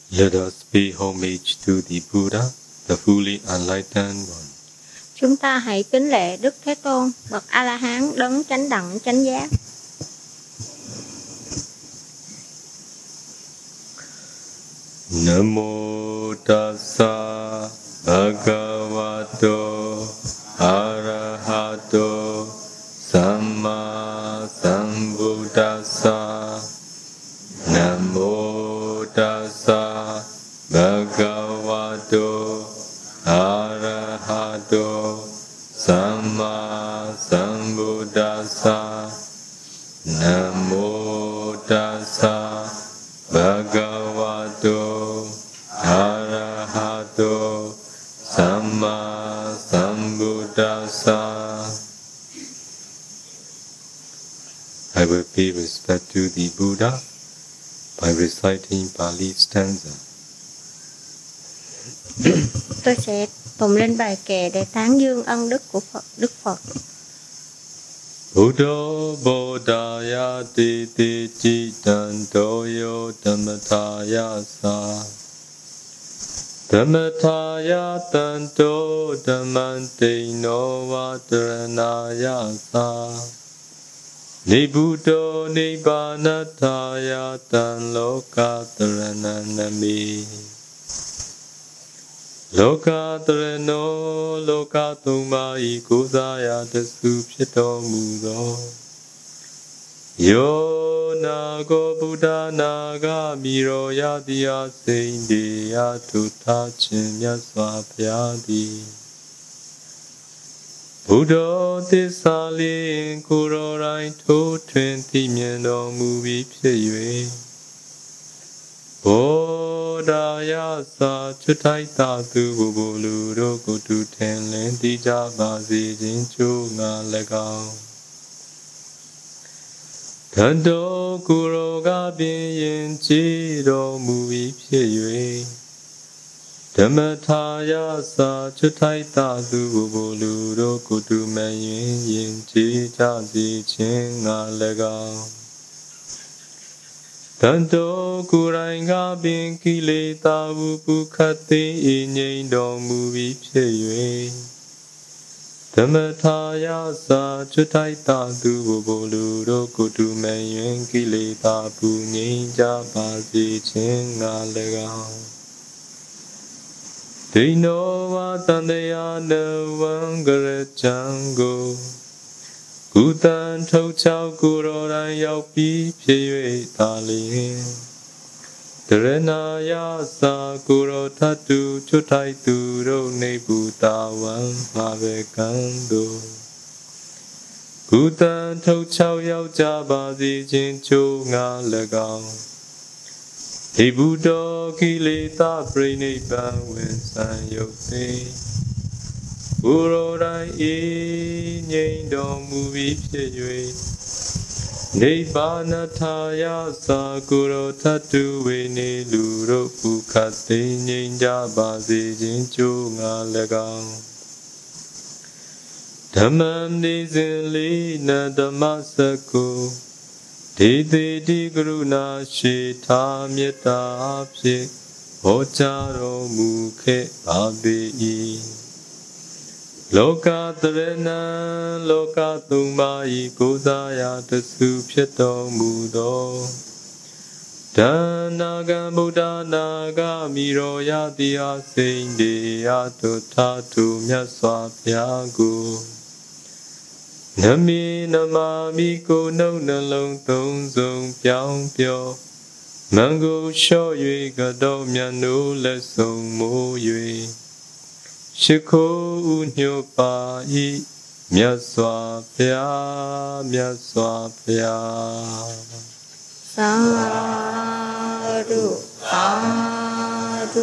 Let us pay homage to the Buddha, the fully enlightened one. Chúng ta hãy kính lễ Đức Thế Tôn, bậc A-la-hán đấng chánh đẳng chánh giác. Namo tassa bhagavato arahato samma sambuddhassa. Namo tassa bhagavato arahato samma sambuddhassa. Namo tassa bhagavato arahato samma sambuddhassa. I will pay respect to the Buddha by reciting Pali stanza. Tôi sẽ tụng lên bài kệ để tán dương ân đức của Đức Phật. Buddho bodhaya ti ti chitan toyo dhammataya sa. Dhammataya tanto dhammante no vadaranaya sa. Nibbutto nibbanataya tan lokataranami. Lokatarano lokatumai kusaya tasu phito mudo. Yo nago Buddha naga miro yadiya seindya tutta chinya swapyadi. Buddha tissa lin kuro rai thô thuyền ti miên đo mu vi phit yue. Bodhaya sa chutai ta tu bu bu lu ro ko tu then lin ti ja ba si chin chu nga legao. Thando kuro ga bin yin chi ro mu vi phit yue. Dhammataya sa chutai ta tu bu bu lu ro ko tu man yin chi ja si chin nga legao. Tanto kurai nga bin kileta vupu khati nyein do mu vi phit yue. Dhammataya sa chutai ta tu bu bu lu ro ko tu man yin kileta pu nyein ja ba si chin nga legao. Dino va tandaya na vangara chango. Kutan thâu chao kuro ran yau pi phit yue ta lin. Dharanaya sa kuro thatu chutai tu ro ne bhuta wan ma ve kando. Kutan thâu chao yau ja ba si chin chu nga legao. He Buddha kileta pranibban when san yuk te. Kuro rai e nyein do mu vi phit yue. Nibbanataya sa kuro thatu we ne lu ro pu khate nyein ja ba si chin chu nga legao. Dhammam ni sin li na dhammasako. Ti ti ti karuna shi tha metta phit hô cha ro mu khe ba pe i. Lokatarana lokatumai kusaya tasu phito mudo. Dhanaga Buddha naga miro yadiya seindya tutta tu myat swapyagu. Nami namami cô nâu nâng lông tông dung piao piao. Mangu sho yue ga do mian nu le song mo yue. Shiko u nyo pa i myat swapya myat swapya. Sadhu sadhu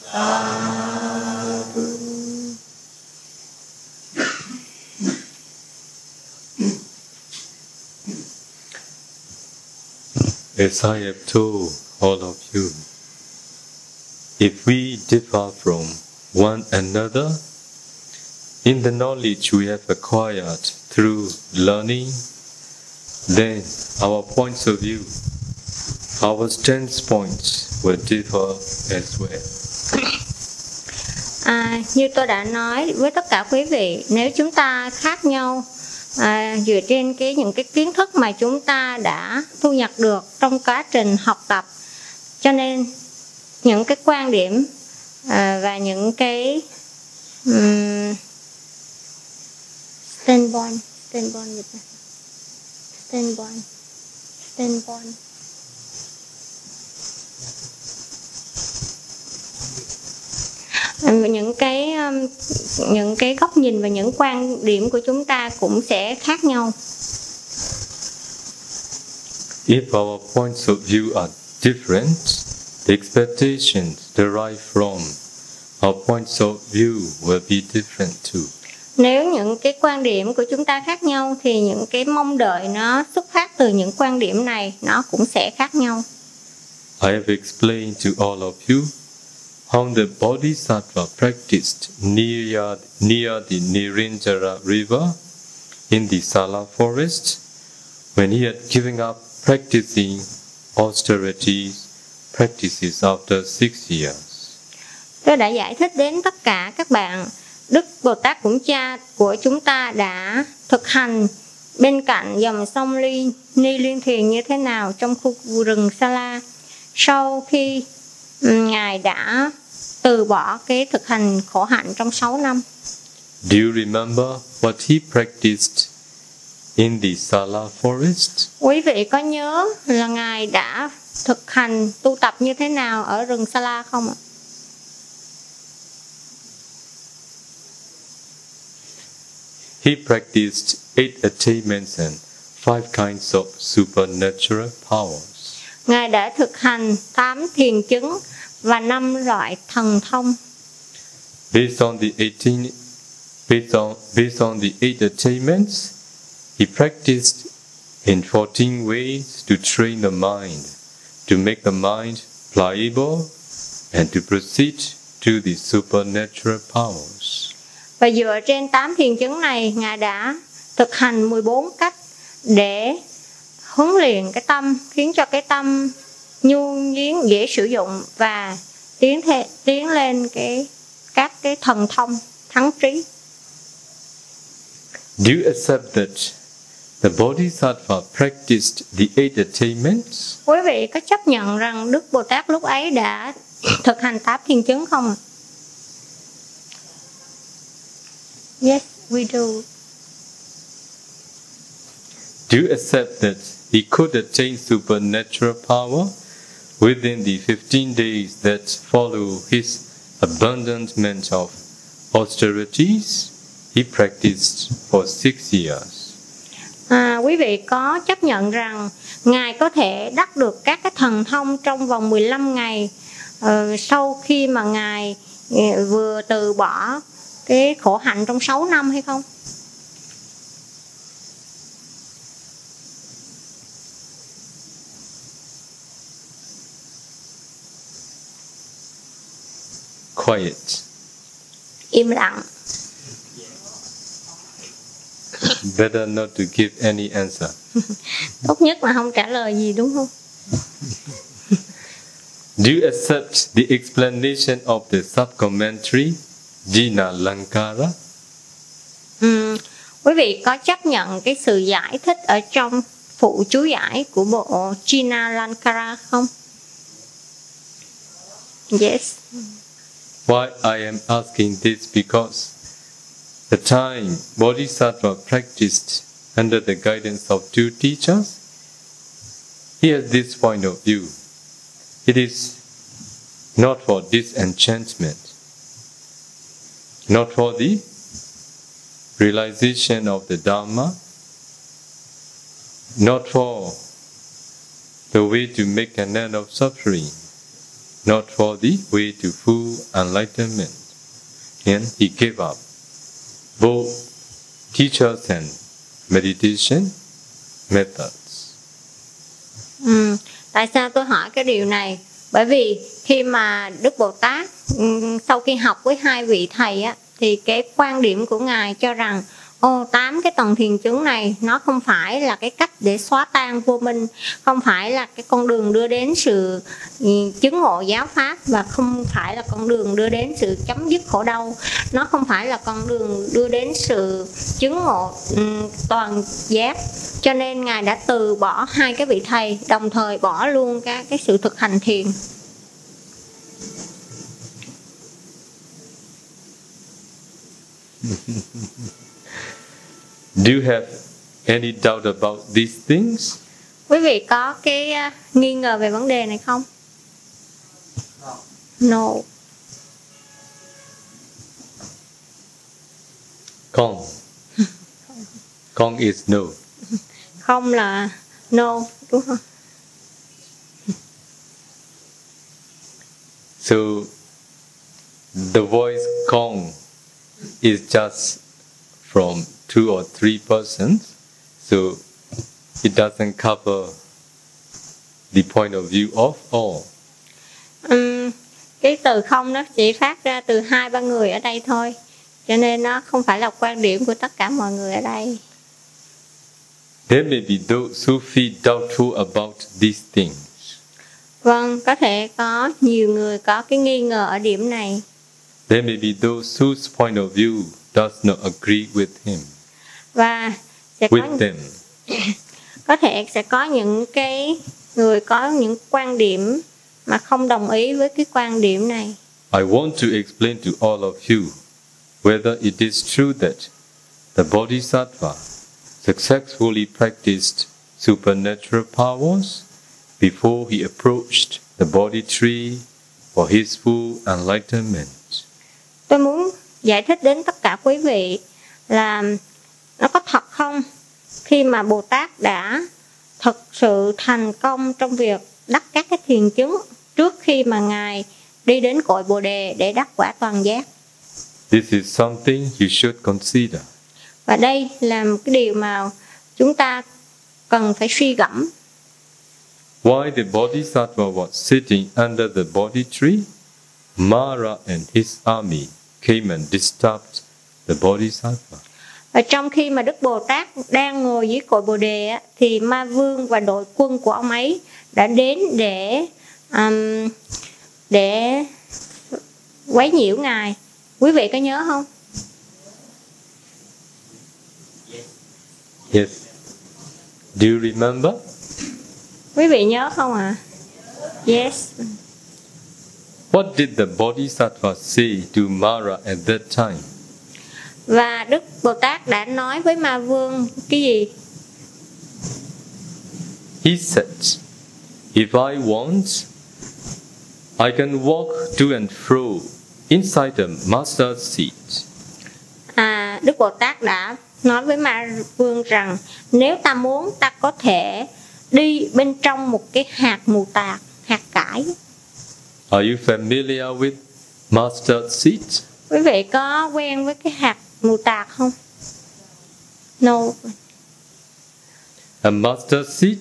sadhu. As I have told all of you, if we differ from one another in the knowledge we have acquired through learning, then our points of view Our standpoints will differ as well. Như tôi đã nói với tất cả quý vị, nếu chúng ta khác nhau dựa trên những cái kiến thức mà chúng ta đã thu nhập được trong quá trình học tập, cho nên những cái quan điểm và những cái standpoint những cái góc nhìn và những quan điểm của chúng ta cũng sẽ khác nhau. If our points of view are different, the expectations derived from our points of view will be different too. Nếu những cái quan điểm của chúng ta khác nhau thì những cái mong đợi nó xuất phát từ những quan điểm này nó cũng sẽ khác nhau. I have explained to all of you how the Bodhisattva practiced near the Niranjara river in the Sala forest when he had given up practicing austerity practices after 6 years. Tôi đã giải thích đến tất cả các bạn Đức Bồ Tát Cũng Cha của chúng ta đã thực hành bên cạnh dòng sông Ni Liên Thiền như thế nào trong khu rừng Sala sau khi Ngài đã từ bỏ cái thực hành khổ hạnh trong 6 năm. Do you remember what he practiced in the Sala forest? Quý vị có nhớ là Ngài đã thực hành tu tập như thế nào ở rừng Sala không ạ? He practiced 8 attainments and 5 kinds of supernatural powers. Ngài đã thực hành 8 thiền chứng và 5 loại thần thông. Based on the 8 attainments, he practiced in 14 ways to train the mind, to make the mind pliable, and to proceed to the supernatural powers. Và dựa trên 8 thiền chứng này, Ngài đã thực hành 14 cách để huấn luyện cái tâm, khiến cho cái tâm nhu nhuyến dễ sử dụng và tiến lên các cái thần thông thắng trí. Do you accept that the Bodhisattva practiced the 8 attainments? Quý vị có chấp nhận rằng Đức Bồ Tát lúc ấy đã thực hành 8 thiền chứng không ạ? Yes, we do. Do you accept that he could attain supernatural power within the 15 days that follow his abandonment of austerities he practiced for 6 years? Quý vị có chấp nhận rằng Ngài có thể đắc được các cái thần thông trong vòng 15 ngày sau khi mà Ngài vừa từ bỏ cái khổ hạnh trong 6 năm hay không? Quiet. Im lặng. Better not to give any answer. Tốt nhất là không trả lời gì, đúng không? Do you accept the explanation of the subcommentary Jina Lankara? Quý vị có chấp nhận cái sự giải thích ở trong phụ chú giải của bộ Jina Lankara không? Yes. Why I am asking this because the time Bodhisattva practiced under the guidance of 2 teachers, he has this point of view. It is not for disenchantment, not for the realization of the Dhamma, not for the way to make an end of suffering, not for the way to full enlightenment. And he gave up both teachers and meditation methods. Tại sao tôi hỏi cái điều này? Bởi vì khi mà Đức Bồ Tát sau khi học với 2 vị thầy á, thì cái quan điểm của Ngài cho rằng 8 cái tầng thiền chứng này nó không phải là cái cách để xóa tan vô minh, không phải là cái con đường đưa đến sự chứng ngộ giáo pháp, và không phải là con đường đưa đến sự chấm dứt khổ đau. Nó không phải là con đường đưa đến sự chứng ngộ toàn giác. Cho nên Ngài đã từ bỏ hai cái vị thầy, đồng thời bỏ luôn cái sự thực hành thiền. Do you have any doubt about these things? Quý vị có cái nghi ngờ về vấn đề này không? No. Kong. Kong is no. Không là no, đúng không? So the voice Kong is just from 2 or 3 persons, so it doesn't cover the point of view of all. Cái từ không nó chỉ phát ra từ 2-3 người ở đây thôi, cho nên nó không phải là quan điểm của tất cả mọi người ở đây. There may be those who feel doubtful about these things. Vâng, có thể có nhiều người có cái nghi ngờ ở điểm này. There may be those whose point of view does not agree with him. Và sẽ có thể sẽ có những cái người có những quan điểm mà không đồng ý với cái quan điểm này. I want to explain to all of you whether it is true that the Bodhisattva successfully practiced supernatural powers before he approached the Bodhi tree for his full enlightenment. Tôi muốn giải thích đến tất cả quý vị là nó có thật không khi mà Bồ Tát đã thực sự thành công trong việc đắc các cái thiền chứng trước khi mà Ngài đi đến cội Bồ Đề để đắc quả toàn giác. This is something you should consider. Và đây là một cái điều mà chúng ta cần phải suy gẫm. While the Bodhisattva was sitting under the Bodhi tree, Mara and his army came and disturbed the Bodhisattva. Và trong khi mà Đức Bồ Tát đang ngồi dưới cội Bồ Đề thì Ma Vương và đội quân của ông ấy đã đến để quấy nhiễu Ngài. Quý vị có nhớ không? Yes. Do you remember? Quý vị nhớ không ạ? Yes. What did the Bodhisattva say to Mara at that time? Và Đức Bồ Tát đã nói với Ma Vương cái gì? He said, if I want, I can walk to and fro inside the master seat. Đức Bồ Tát đã nói với Ma Vương rằng nếu ta muốn, ta có thể đi bên trong một cái hạt mù tạt, hạt cải. Are you familiar with mustard seed? Quý vị có quen với cái hạt mù tạt không? No. A mustard seed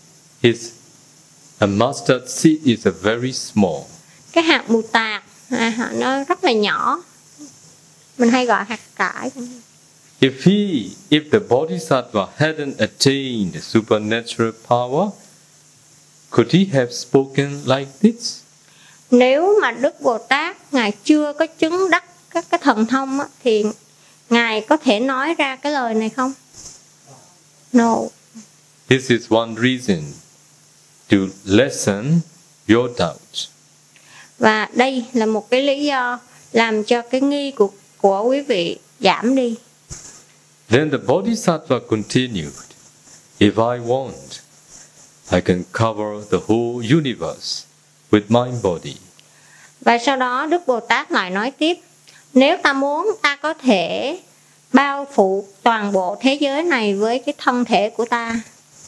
is a very small. Cái hạt mù tạt nó rất là nhỏ. Mình hay gọi hạt cải. If the Bodhisattva hadn't attained supernatural power, could he have spoken like this? Nếu mà Đức Bồ Tát Ngài chưa có chứng đắc các cái thần thông thì Ngài có thể nói ra cái lời này không? No. This is one reason to lessen your doubt. Và đây là một cái lý do làm cho cái nghi của quý vị giảm đi. Then the Bodhisattva continued, if I want, I can cover the whole universe with my body. Và sau đó Đức Bồ Tát lại nói tiếp, nếu ta muốn, ta có thể bao phủ toàn bộ thế giới này với cái thân thể của ta.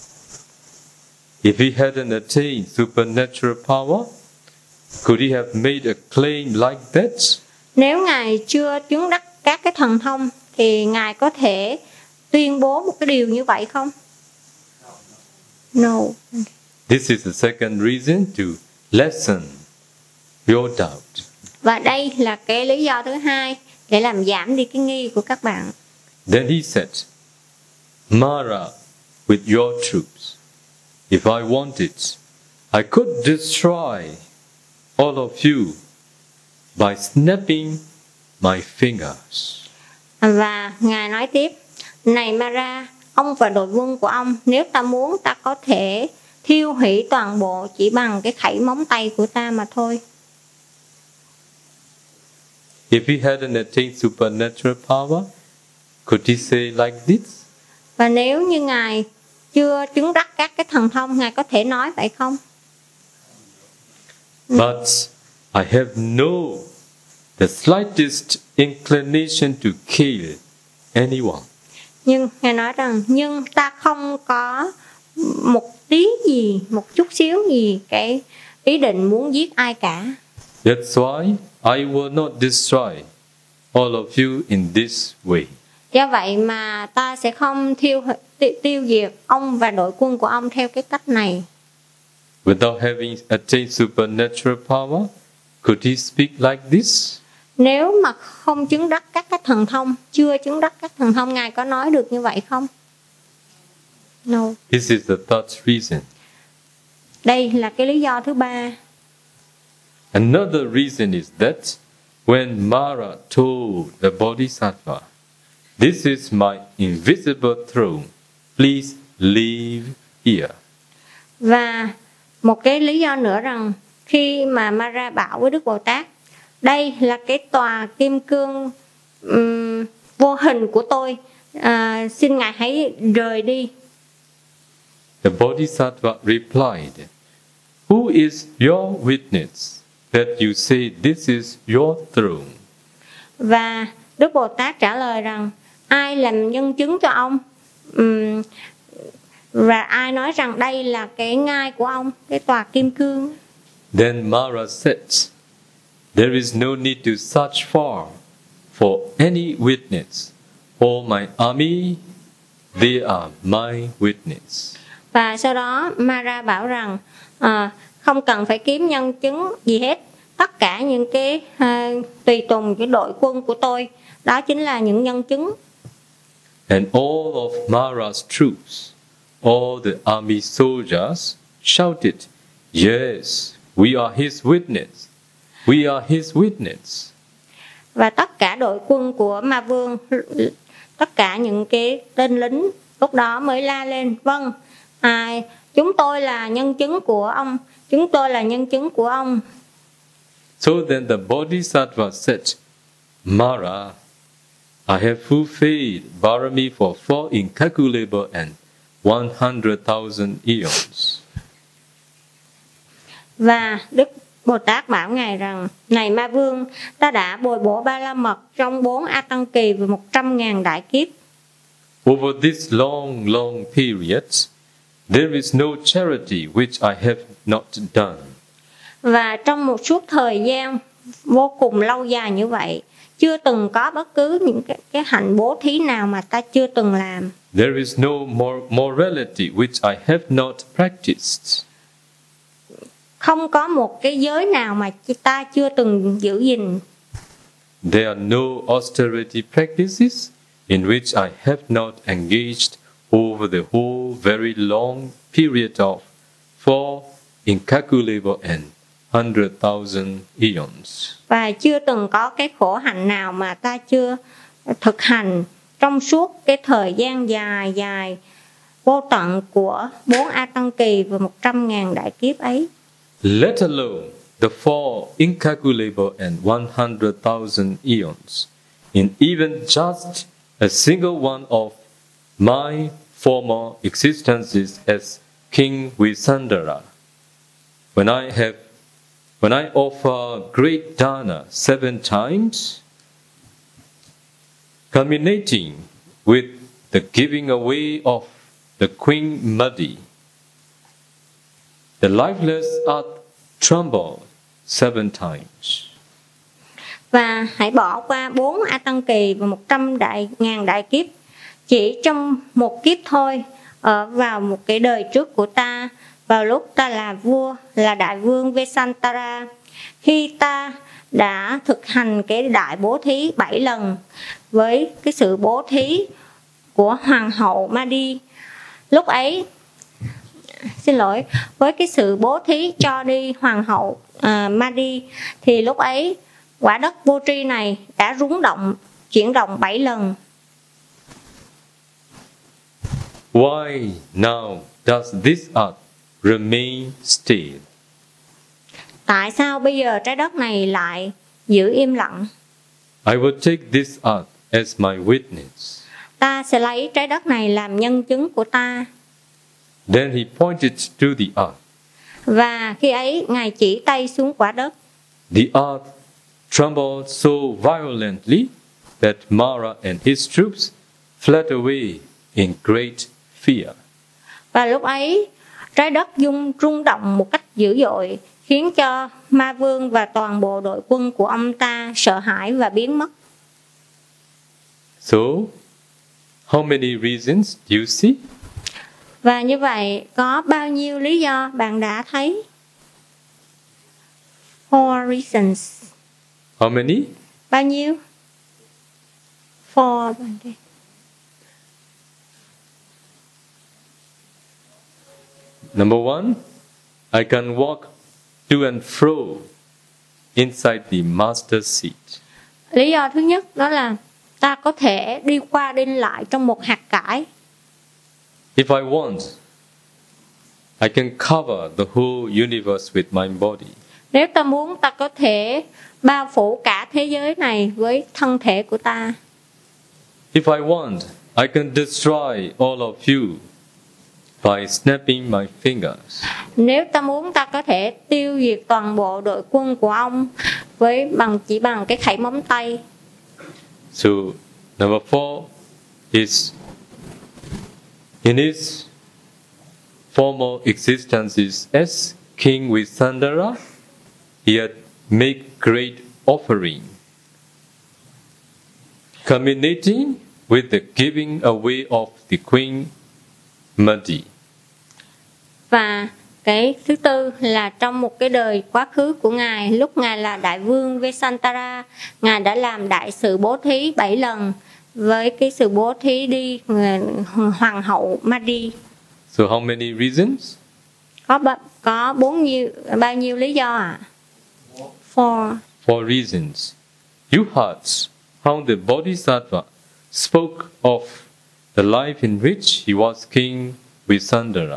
If he hadn't attained supernatural power, could he have made a claim like that? Nếu Ngài chưa chứng đắc các cái thần thông thì Ngài có thể tuyên bố một cái điều như vậy không? No. This is the second reason to lessen your doubt. Và đây là cái lý do thứ hai để làm giảm đi cái nghi của các bạn. Then he said, Mara, with your troops, if I wanted, I could destroy all of you by snapping my fingers. Và Ngài nói tiếp, này Mara, ông và đội quân của ông, nếu ta muốn, ta có thể thiêu hủy toàn bộ chỉ bằng cái khẩy móng tay của ta mà thôi. If he hadn't attained supernatural power, could he say like this? Và nếu như Ngài chưa chứng đắc các cái thần thông, Ngài có thể nói vậy không? But I have the slightest inclination to kill anyone. Nhưng Ngài nói rằng, nhưng ta không có một tí gì, một chút xíu gì cái ý định muốn giết ai cả. That's why I will not destroy all of you in this way. Do vậy mà ta sẽ không tiêu diệt ông và đội quân của ông theo cái cách này. Without having attained supernatural power, could he speak like this? Nếu mà không chứng đắc các cái thần thông, chưa chứng đắc các thần thông, Ngài có nói được như vậy không? No. This is the third reason. Đây là cái lý do thứ ba. Another reason is that when Mara told the Bodhisattva, "This is my invisible throne, please live here." Và một cái lý do nữa rằng khi mà Mara bảo với Đức Bồ Tát, đây là cái tòa kim cương vô hình của tôi, xin Ngài hãy rời đi. The Bodhisattva replied, "Who is your witness that you say this is your throne?" Và Đức Bồ Tát trả lời rằng, ai làm nhân chứng cho ông? Và ai nói rằng đây là cái ngai của ông, cái tòa kim cương? Then Mara said, "There is no need to search far for any witness. All my army, they are my witness." Và sau đó Mara bảo rằng không cần phải kiếm nhân chứng gì hết. Tất cả những cái tùy tùng, cái đội quân của tôi, đó chính là những nhân chứng. And all of Mara's troops, all the army soldiers shouted, "Yes, we are his witness. We are his witness." Và tất cả đội quân của Ma Vương, tất cả những cái tên lính lúc đó mới la lên, vâng, chúng tôi là nhân chứng của ông, chúng tôi là nhân chứng của ông. So then the Bodhisattva said, "Mara, I have fulfilled Barami for 4 incalculable and 100,000 eons." Và Đức Bồ Tát bảo Ngài rằng, này Ma Vương, ta đã bồi bổ Ba La Mật trong 4 A Tăng Kỳ và 100.000 đại kiếp. Over this long period, there is no charity which I have not done. Và trong một suốt thời gian vô cùng lâu dài như vậy, chưa từng có bất cứ những cái hạnh bố thí nào mà ta chưa từng làm. There is no morality which I have not practiced. Không có một cái giới nào mà ta chưa từng giữ gìn. There are no austerity practices in which I have not engaged over the whole very long period of 4 incalculable and 100,000 eons. Và chưa từng có cái khổ hạnh nào mà ta chưa thực hành trong suốt cái thời gian dài vô tận của 4 A Tăng Kỳ và 100.000 đại kiếp ấy. Let alone the 4 incalculable and 100,000 eons in even just a single one of my former existences as King Visandara. When I offer great dana 7 times, culminating with the giving away of the Queen Madi, the lifeless earth trembled 7 times. Và hãy bỏ qua 4 A Tăng Kỳ và 100.000 đại kiếp chỉ trong một kiếp thôi, vào một cái đời trước của ta, vào lúc ta là vua, là đại vương Vesantara, khi ta đã thực hành cái đại bố thí 7 lần, với cái sự bố thí của hoàng hậu Madi. Lúc ấy, với cái sự bố thí cho đi hoàng hậu Madi, thì lúc ấy quả đất vô tri này đã rúng động, chuyển động 7 lần. Why now does this earth remain still? Tại sao bây giờ trái đất này lại giữ im lặng? I will take this earth as my witness. Ta sẽ lấy trái đất này làm nhân chứng của ta. Then he pointed to the earth. Và khi ấy, Ngài chỉ tay xuống quả đất. The earth trembled so violently that Mara and his troops fled away in great fear. Và lúc ấy, trái đất rung động một cách dữ dội, khiến cho Ma Vương và toàn bộ đội quân của ông ta sợ hãi và biến mất. So, how many reasons do you see? Và như vậy, có bao nhiêu lý do bạn đã thấy? 4 reasons. How many? Bao nhiêu? 4. Number one, I can walk to and fro inside the master seat. Lý do thứ nhất đó là ta có thể đi qua đi lại trong một hạt cải. If I want, I can cover the whole universe with my body. Nếu ta muốn, ta có thể bao phủ cả thế giới này với thân thể của ta. If I want, I can destroy all of you by snapping my fingers. Nếu ta muốn, ta có thể tiêu diệt toàn bộ đội quân của ông chỉ bằng cái khẩy móng tay. So, number 4 is in his former existences as King Visandara, he had made great offering, culminating with the giving away of the Queen Madi. Và cái thứ tư là trong một cái đời quá khứ của Ngài, lúc Ngài là đại vương Vesantara, Ngài đã làm đại sự bố thí 7 lần với cái sự bố thí đi hoàng hậu Madi. So how many reasons? Có bao nhiêu lý do ạ? 4. 4 reasons. You heard how the Bodhisattva spoke of the life in which he was King Visandara.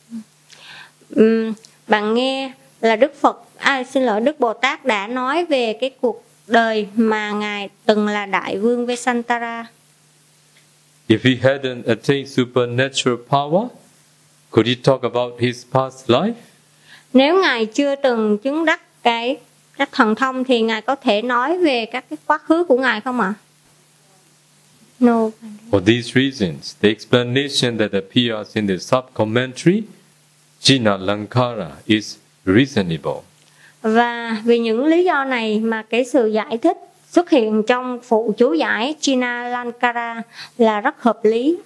Bạn nghe là Đức Bồ Tát đã nói về cái cuộc đời mà Ngài từng là đại vương Vesantara. If he hadn't attained supernatural power, could he talk about his past life? Nếu Ngài chưa từng chứng đắc các thần thông thì Ngài có thể nói về các cái quá khứ của Ngài không ạ? No. For these reasons, the explanation that appears in the sub-commentary Jina Lankara is reasonable. Và vì những lý do này mà cái sự giải thích xuất hiện trong phụ chú giải Jina Lankara là rất hợp lý.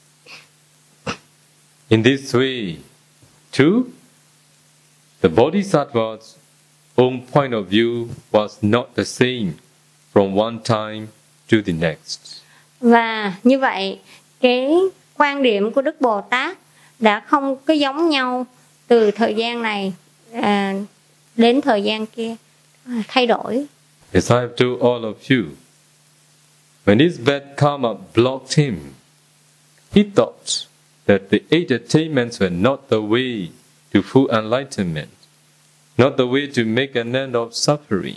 In this way, too, the Bodhisattva's own point of view was not the same from one time to the next. Và như vậy, cái quan điểm của Đức Bồ Tát đã không có giống nhau từ thời gian này đến thời gian kia, thay đổi. As I have told all of you, when his bad karma blocked him, he thought that the 8 attainments were not the way to full enlightenment, not the way to make an end of suffering.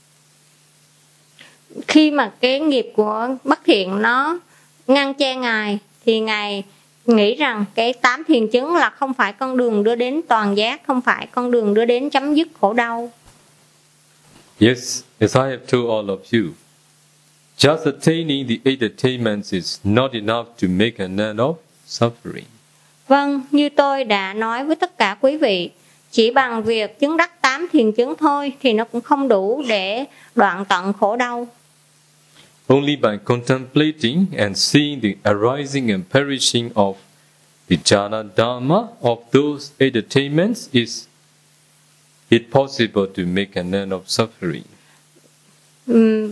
Khi mà cái nghiệp của bất thiện nó ngăn che Ngài, thì Ngài nghĩ rằng cái 8 thiền chứng là không phải con đường đưa đến toàn giác, không phải con đường đưa đến chấm dứt khổ đau. Yes, as I have told all of you, just attaining the 8 attainments is not enough to make an end of suffering. Vâng, như tôi đã nói với tất cả quý vị, chỉ bằng việc chứng đắc 8 thiền chứng thôi thì nó cũng không đủ để đoạn tận khổ đau. Only by contemplating and seeing the arising and perishing of the jhana dharma of those 8 attainments is it possible to make an end of suffering.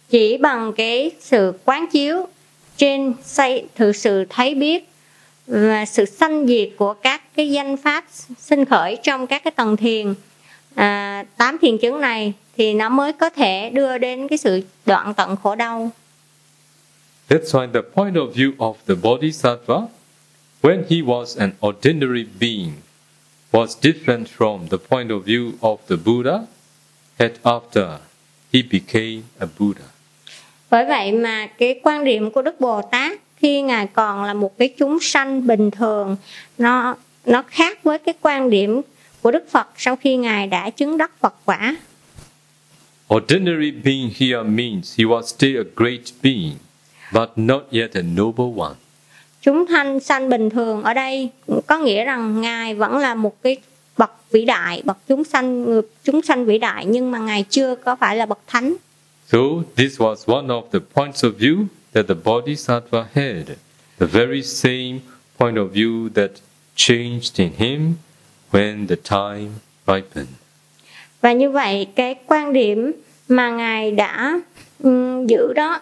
chỉ bằng cái sự quán chiếu trên sự thấy biết và sự sanh diệt của các cái danh pháp sinh khởi trong các cái tầng thiền, 8 thiền chứng này, thì nó mới có thể đưa đến cái sự đoạn tận khổ đau. That's why the point of view of the Bodhisattva, when he was an ordinary being, was different from the point of view of the Buddha and after he became a Buddha. Bởi vậy mà cái quan điểm của Đức Bồ Tát khi Ngài còn là một cái chúng sanh bình thường, nó khác với cái quan điểm của Đức Phật sau khi Ngài đã chứng đắc Phật quả. Ordinary being here means he was still a great being, but not yet a noble one. Chúng sanh bình thường ở đây có nghĩa rằng Ngài vẫn là một cái bậc vĩ đại, bậc chúng sanh vĩ đại, nhưng mà Ngài chưa có phải là bậc thánh. So this was one of the points of view that the Bodhisattva had, the very same point of view that changed in him when the time ripened. Và như vậy cái quan điểm mà Ngài đã giữ đó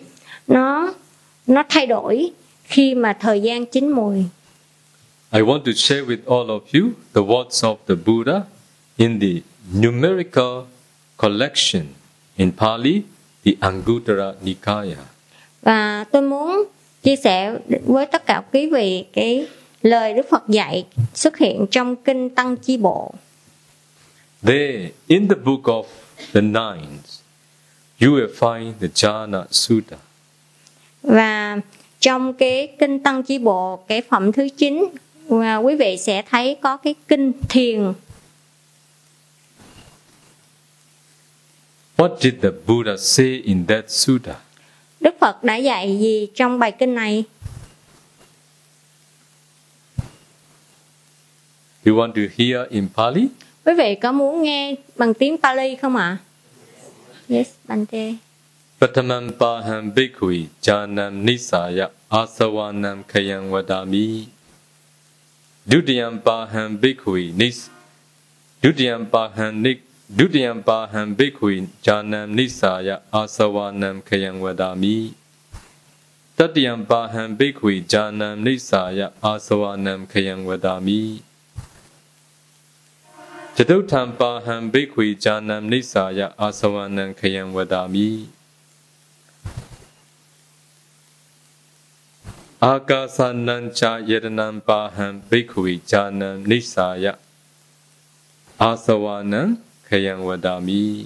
nó thay đổi khi mà thời gian chín mùi. I want to share with all of you the words of the Buddha in the numerical collection in Pali, the Anguttara Nikaya. Và tôi muốn chia sẻ với tất cả quý vị cái lời Đức Phật dạy xuất hiện trong kinh Tăng Chi Bộ. There, in the book of the Nines, you will find the Jhana Sutta. Và trong cái kinh Tăng Chi Bộ, cái phẩm thứ 9, quý vị sẽ thấy có cái kinh thiền. What did the Buddha say in that sutta? Đức Phật đã dạy gì trong bài kinh này? You want to hear in Pali? Quý vị có muốn nghe bằng tiếng Pali không ạ? Yes, Bante. Patamam paham bhikkhui janam nisaya asavanam khayang vadami. Dutiyam paham bhikkhui janam nisaya asavanam khayang vadami. Tatiyam paham bhikkhui janam nisaya asavanam khayang vadami. Chatutham paham bhikkhui janam nisaya asavanam khayang vadami. Akasanancha yedanam paham bhikkhui janam nisaya asavanam khayang vadami.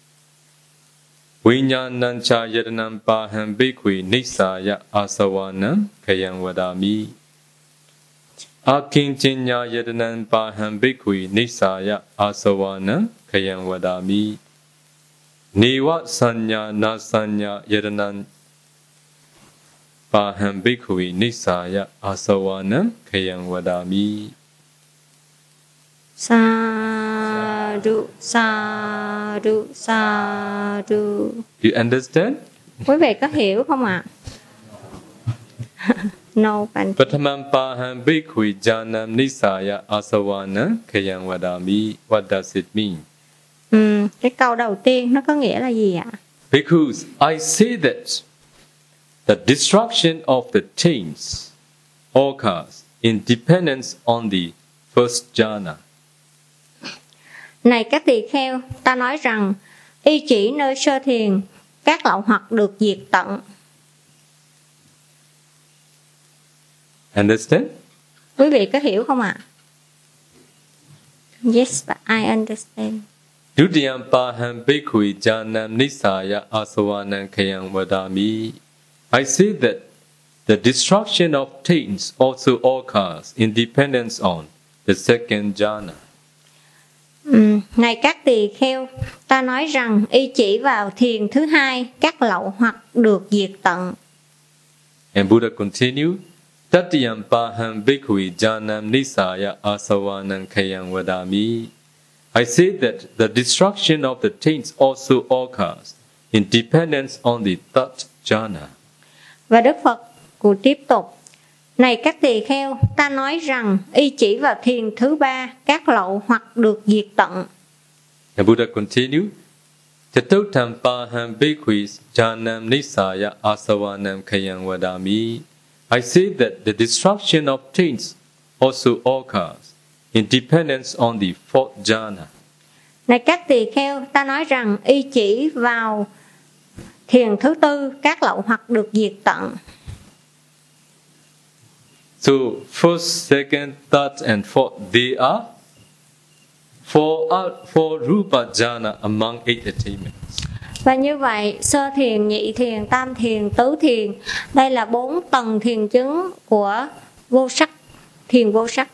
Vinyanancha yedanam paham bhikkhui nisaya asavanam khayang vadami. Akinchinya yedanam paham bhikkhui nisaya asavanam khayang vadami. Niva sanya nasanya yedanam paham bhikkhui nisaya asavanam khayang vadami. Sadhu, sadhu, sadhu. You understand? Quý vị có hiểu không ạ? No, Bante. Patamam paham bhikkhui janam nisaya asavanam khayang vadami. What does it mean? Cái câu đầu tiên nó có nghĩa là gì ạ? Because I say that the destruction of the taints occurs in dependence on the first jhana. Này các tỳ kheo, ta nói rằng y chỉ nơi sơ thiền, các lậu hoặc được diệt tận. Understand? Quý vị có hiểu không ạ? Yes, but I understand. Dutiyam paham bhikkhui janam nisaya asavanam khayang vadami. I say that the destruction of taints also occurs in dependence on the second jhana. Này các tỳ kheo, ta nói rằng y chỉ vào thiền thứ hai, các lậu hoặc được diệt tận. And Buddha continued, Tatiyam paham bhikkhui janam nisaya asavanam khayang vadami. I say that the destruction of the taints also occurs in dependence on the third jhana. Và Đức Phật cũng tiếp tục, này các tỳ kheo, ta nói rằng y chỉ vào thiền thứ ba, các lậu hoặc được diệt tận. And Buddha continued, Chatutam paham bhikkhvi janam nisaya asavanam khayam vadami. I say that the destruction of taints also occurs in dependence on the fourth jhana. Này các tỳ kheo, ta nói rằng y chỉ vào thiền thứ tư, các lậu hoặc được diệt tận. So first, second, third, and fourth, they are for rupa jhana among 8 attainments. Và như vậy, sơ thiền, nhị thiền, tam thiền, tứ thiền, đây là 4 tầng thiền chứng của vô sắc, thiền vô sắc.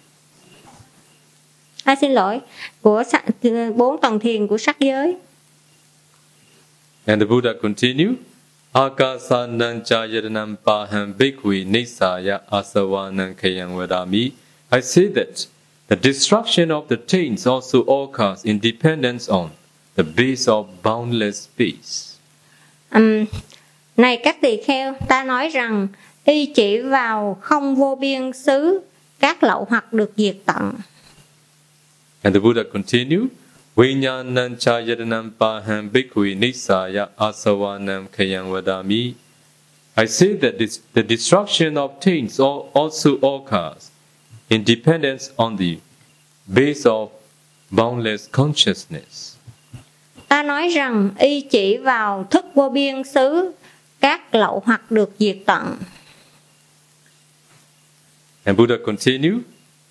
Xin lỗi, của 4 tầng thiền của sắc giới. And the Buddha continued, Akasanam chayadanam paham bhikkhvi nisaya asavanam khayam vadami. I say that the destruction of the taints also occurs in dependence on the base of boundless space. Này các tỳ kheo, ta nói rằng y chỉ vào không vô biên xứ, các lậu hoặc được diệt tận. And the Buddha continued, Vinyanam chayadanam paham bhikkhvi nisaya asavanam khayam vadami. I say that the destruction of taints also occurs in dependence on the base of boundless consciousness. Ta nói rằng y chỉ vào thức vô biên xứ, các lậu hoặc được diệt tận. And Buddha continued,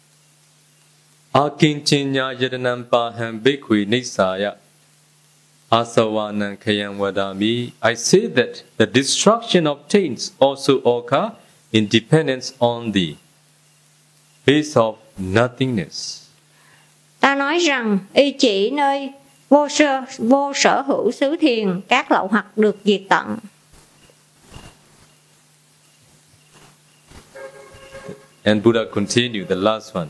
Akinchinya yadanam paham bhikkhvi nisaya asavanam khayam vadami. I say that the destruction of taints also occur in dependence on the base of nothingness. Ta nói rằng y chỉ nơi vô sở hữu xứ thiền, các lậu hoặc được diệt tận. And Buddha continued, the last one.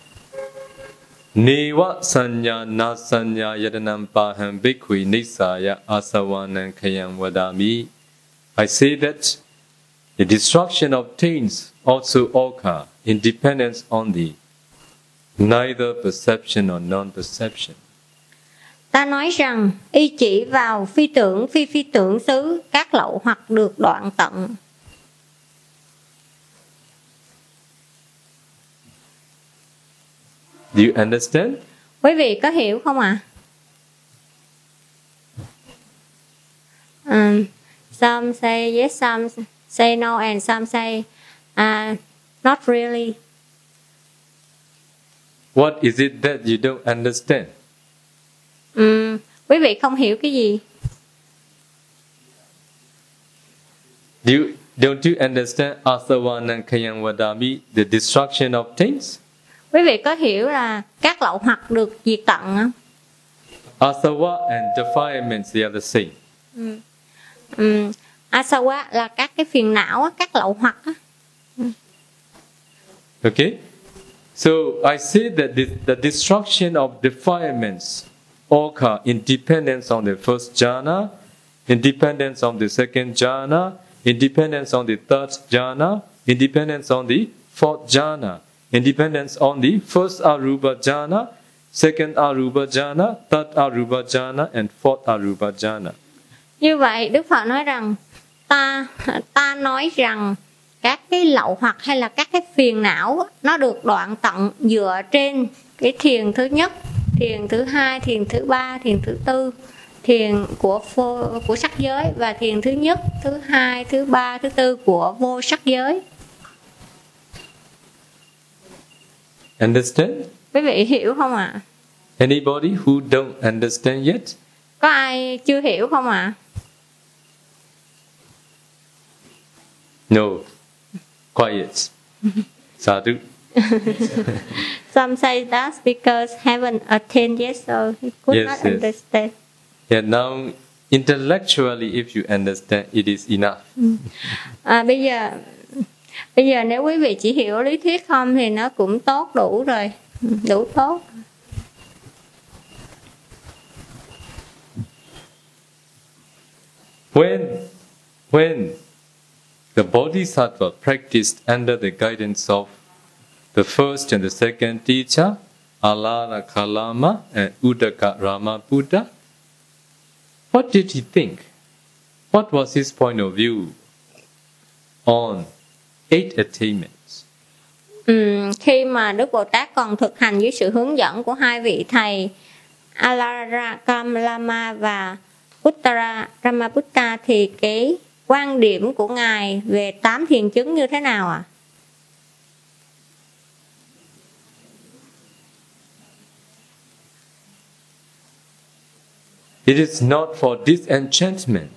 Neva sanya na sanya yadanam paham bhikkhvi nisaya asavanam khayam vadami. I say that the destruction of taints also occur in dependence on the neither perception or non-perception. Ta nói rằng y chỉ vào phi tưởng, phi tưởng xứ, các lậu hoặc được đoạn tận. Do you understand? Quý vị có hiểu không ạ? Some say yes, some say no, and some say not really. What is it that you don't understand? Quý vị không hiểu cái gì? Don't you understand asavanam khayam vadami, the destruction of things? Quý vị có hiểu là các lậu hoặc được diệt tận không? Asava and defilements, they are the same. Asawa là các cái phiền não, các lậu hoặc. Okay? So I say that the destruction of defilements occur in dependence on the first jhana, in dependence on the second jhana, in dependence on the third jhana, in dependence on the fourth jhana, in dependence on the first arupa jhana, second arupa jhana, third arupa jhana, and fourth arupa jhana. Như vậy Đức Phật nói rằng ta nói rằng các cái lậu hoặc hay là các cái phiền não nó được đoạn tận dựa trên cái thiền thứ nhất, thiền thứ hai, thiền thứ ba, thiền thứ tư, thiền của sắc giới, và thiền thứ nhất, thứ hai, thứ ba, thứ tư của vô sắc giới. Understand? Quý vị hiểu không ạ? Anybody who don't understand yet? Có ai chưa hiểu không ạ? No. Quiet. Sadhu. Some say that because haven't attained yet, so he could not understand. Yeah, now intellectually, if you understand, it is enough. Bây giờ nếu quý vị chỉ hiểu lý thuyết không thì nó cũng tốt, đủ rồi, đủ tốt. When the Bodhisattva practiced under the guidance of the first and the second teacher, Alara Kalama and Uddaka Rama Buddha, What did he think? What was his point of view on 8 attainments? Khi mà Đức Bồ Tát còn thực hành dưới sự hướng dẫn của hai vị thầy Aladarakamlama và Uttara Ramaputta thì cái quan điểm của Ngài về 8 thiền chứng như thế nào ạ? It is not for disenchantment.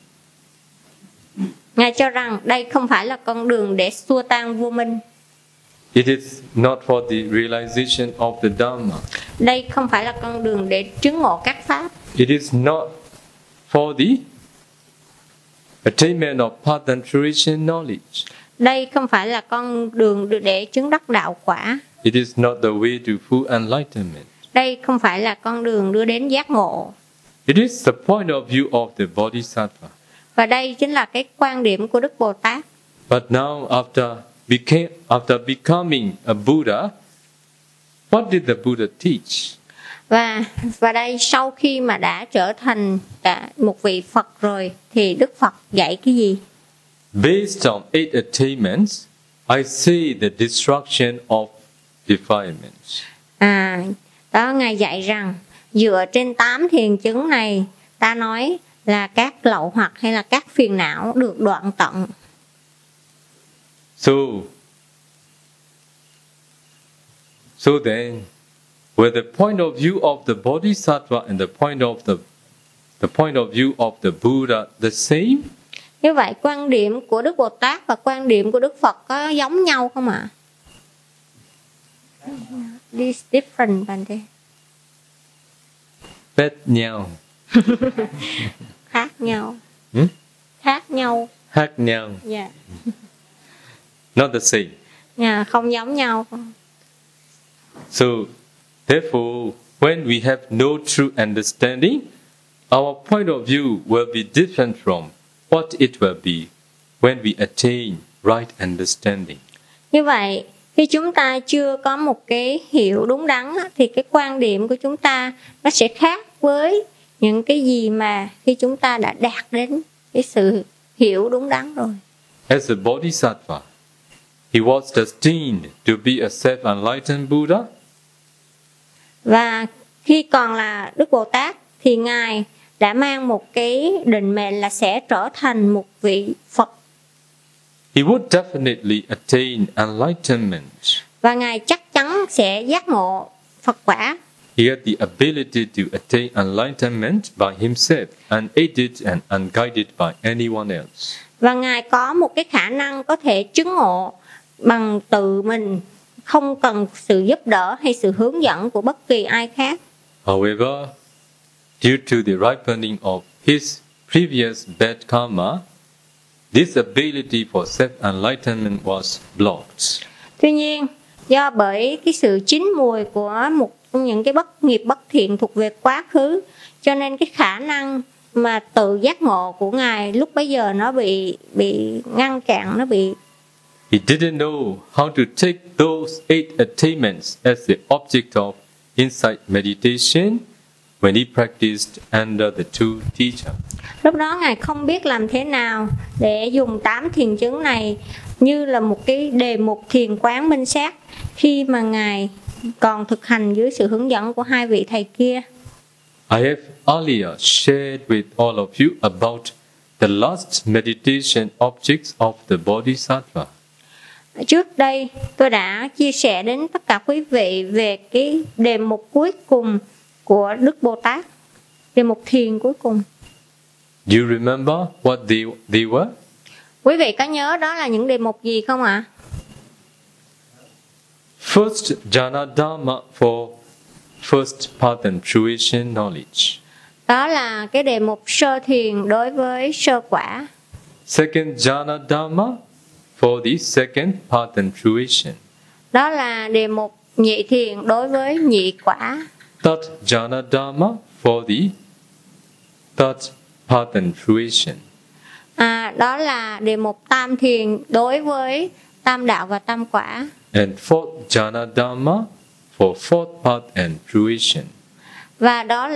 Ngài cho rằng đây không phải là con đường để xua tan vô minh. It is not for the realization of the Dhamma. Đây không phải là con đường để chứng ngộ các pháp. It is not for the attainment of path and fruition knowledge. Đây không phải là con đường để chứng đắc đạo quả. It is not the way to full enlightenment. Đây không phải là con đường đưa đến giác ngộ. It is the point of view of the Bodhisattva. Và đây chính là cái quan điểm của Đức Bồ Tát. But now after becoming a Buddha, what did the Buddha teach? Và đây sau khi mà đã trở thành một vị Phật rồi thì Đức Phật dạy cái gì? Based on 8 attainments, I say the destruction of defilements. Đó Ngài dạy rằng dựa trên 8 thiền chứng này, ta nói là các lậu hoặc hay là các phiền não được đoạn tận. So then, were the point of view of the Bodhisattva and the point of view of the Buddha the same? Như vậy quan điểm của Đức Bồ Tát và quan điểm của Đức Phật có giống nhau không ạ? This different bạn thế. Khác nhau. Khác nhau. Khác nhau. Khác nhau. Yeah. Not the same. Yeah, không giống nhau. So, therefore, when we have no true understanding, our point of view will be different from what it will be when we attain right understanding. Như vậy, khi chúng ta chưa có một cái hiểu đúng đắn thì cái quan điểm của chúng ta nó sẽ khác với những cái gì mà khi chúng ta đã đạt đến cái sự hiểu đúng đắn rồi. As a Bodhisattva, he was destined to be a self-enlightened Buddha. Và khi còn là Đức Bồ Tát thì Ngài đã mang một cái định mệnh là sẽ trở thành một vị Phật. He would definitely attain enlightenment. Và Ngài chắc chắn sẽ giác ngộ Phật quả. He had the ability to attain enlightenment by himself, unaided and unguided by anyone else. Và Ngài có một cái khả năng có thể chứng ngộ bằng tự mình, không cần sự giúp đỡ hay sự hướng dẫn của bất kỳ ai khác. However, due to the ripening of his previous bad karma, this ability for self-enlightenment was blocked. Tuy nhiên, do bởi cái sự chín mùi của một trong những cái nghiệp bất thiện thuộc về quá khứ, cho nên cái khả năng mà tự giác ngộ của Ngài lúc bấy giờ nó bị ngăn chặn, nó bị. He didn't know how to take those 8 attainments as the object of insight meditation when he practiced under the two teachers. Lúc đó Ngài không biết làm thế nào để dùng 8 thiền chứng này như là một cái đề mục thiền quán minh sát khi mà Ngài còn thực hành dưới sự hướng dẫn của hai vị thầy kia. I have earlier shared with all of you about the last meditation objects of the Bodhisattva. Trước đây tôi đã chia sẻ đến tất cả quý vị về cái đề mục cuối cùng của Đức Bồ Tát, đề mục thiền cuối cùng. Do you remember what they were? Quý vị có nhớ đó là những đề mục gì không ạ? First, jhana dhamma for first path and fruition knowledge. Đó là cái đề mục sơ thiền đối với sơ quả. Second, jhana dhamma for the second path and fruition. Đó là đề mục nhị thiền đối với nhị quả. Third, jhana dhamma for the third path and fruition. Đó là đề mục tam thiền đối với tam đạo và tam quả. And fourth, jhana dhamma for fourth path and fruition. Và đó là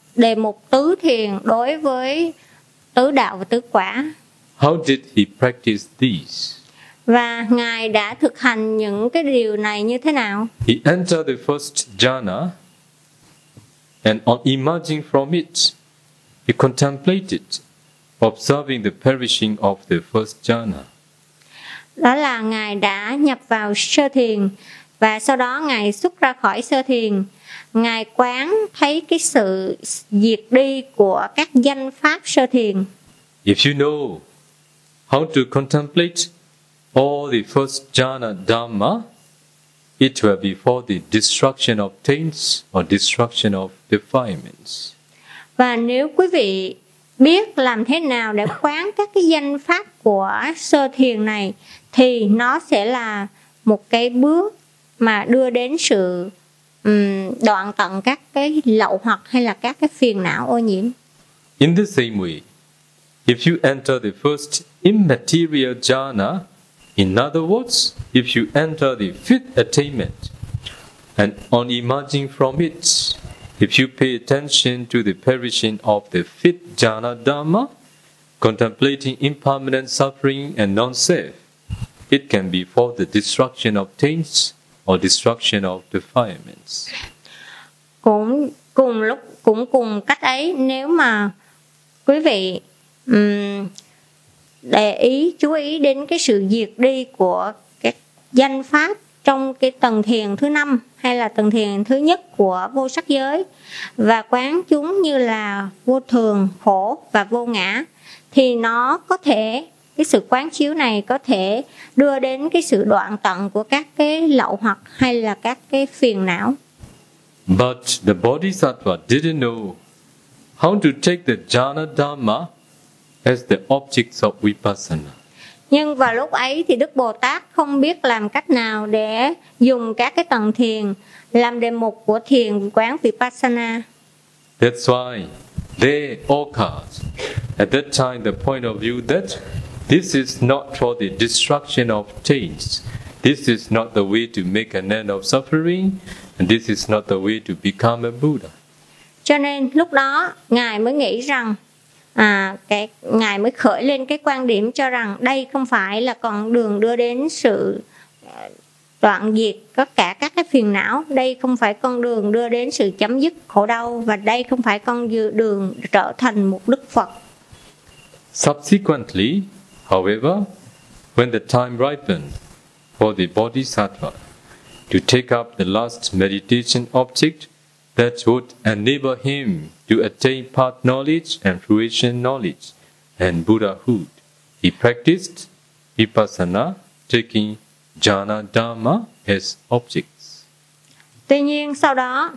đề mục tứ thiền đối với tứ đạo và tứ quả. How did he practice these? Và Ngài đã thực hành những cái điều này như thế nào? He entered the first jhana, and on emerging from it, he contemplated, observing the perishing of the first jhana. Đó là Ngài đã nhập vào sơ thiền, và sau đó Ngài xuất ra khỏi sơ thiền. Ngài quán thấy cái sự diệt đi của các danh pháp sơ thiền. If you know how to contemplate all the first jhana dhamma, it will be for the destruction of taints or destruction of defilements. Và nếu quý vị biết làm thế nào để quán các cái danh pháp của sơ thiền này, thì nó sẽ là một cái bước mà đưa đến sự đoạn tận các cái lậu hoặc hay là các cái phiền não ô nhiễm. In the same way, if you enter the first immaterial jhana, in other words, if you enter the fifth attainment, and on emerging from it, if you pay attention to the perishing of the fifth jhana dhamma, contemplating impermanent suffering and non-self, it can be for the destruction of taints or destruction of defilements. Cũng cùng cách ấy, nếu mà quý vị chú ý đến cái sự diệt đi của các danh pháp trong cái tầng thiền thứ 5 hay là tầng thiền thứ nhất của vô sắc giới, và quán chúng như là vô thường, khổ và vô ngã, thì nó có thể, cái sự quán chiếu này có thể đưa đến cái sự đoạn tận của các cái lậu hoặc hay là các cái phiền não. But the Bodhisattva didn't know how to take the jhana dhamma as the objects of vipassana. Nhưng vào lúc ấy thì Đức Bồ Tát không biết làm cách nào để dùng các cái tầng thiền làm đề mục của thiền quán vipassana. That's why they occurred at that time the point of view that this is not for the destruction of taints. This is not the way to make an end of suffering, and this is not the way to become a Buddha. Cho nên lúc đó Ngài mới nghĩ rằng Ngài mới khởi lên cái quan điểm cho rằng đây không phải là con đường đưa đến sự đoạn diệt tất cả các cái phiền não, đây không phải con đường đưa đến sự chấm dứt khổ đau, và đây không phải con đường trở thành một Đức Phật. Subsequently, however, when the time ripened for the Bodhisattva to take up the last meditation object that would enable him to attain path knowledge and fruition knowledge and Buddhahood, he practiced vipassana, taking jhana dhamma as objects. Tuy nhiên sau đó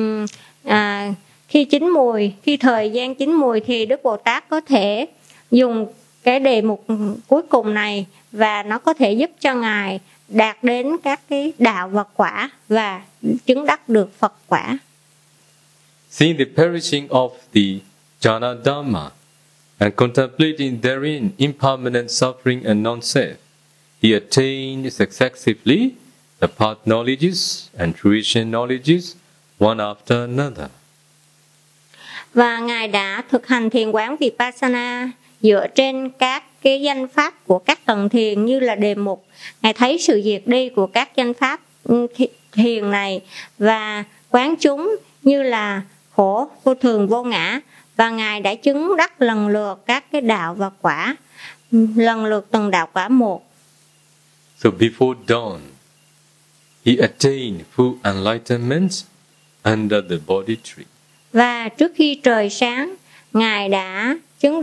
khi thời gian chín mùi thì Đức Bồ Tát có thể dùng cái đề mục cuối cùng này, và nó có thể giúp cho Ngài đạt đến các cái đạo và quả và chứng đắc được Phật quả. Seeing the perishing of the jhana dhamma and contemplating therein impermanent suffering and non-self, he attained successively the path knowledges and fruition knowledges one after another. Và Ngài đã thực hành thiền quán vipassana dựa trên các cái danh pháp của các tầng thiền như là đề mục. Ngài thấy sự diệt đi của các danh pháp thiền này và quán chúng như là khổ, vô thường, vô ngã, và Ngài đã chứng đắc lần lượt các cái đạo và quả, lần lượt từng đạo quả một. So before dawn, he attained full enlightenment under the Bodhi tree. Và trước khi trời sáng, Ngài đã chứng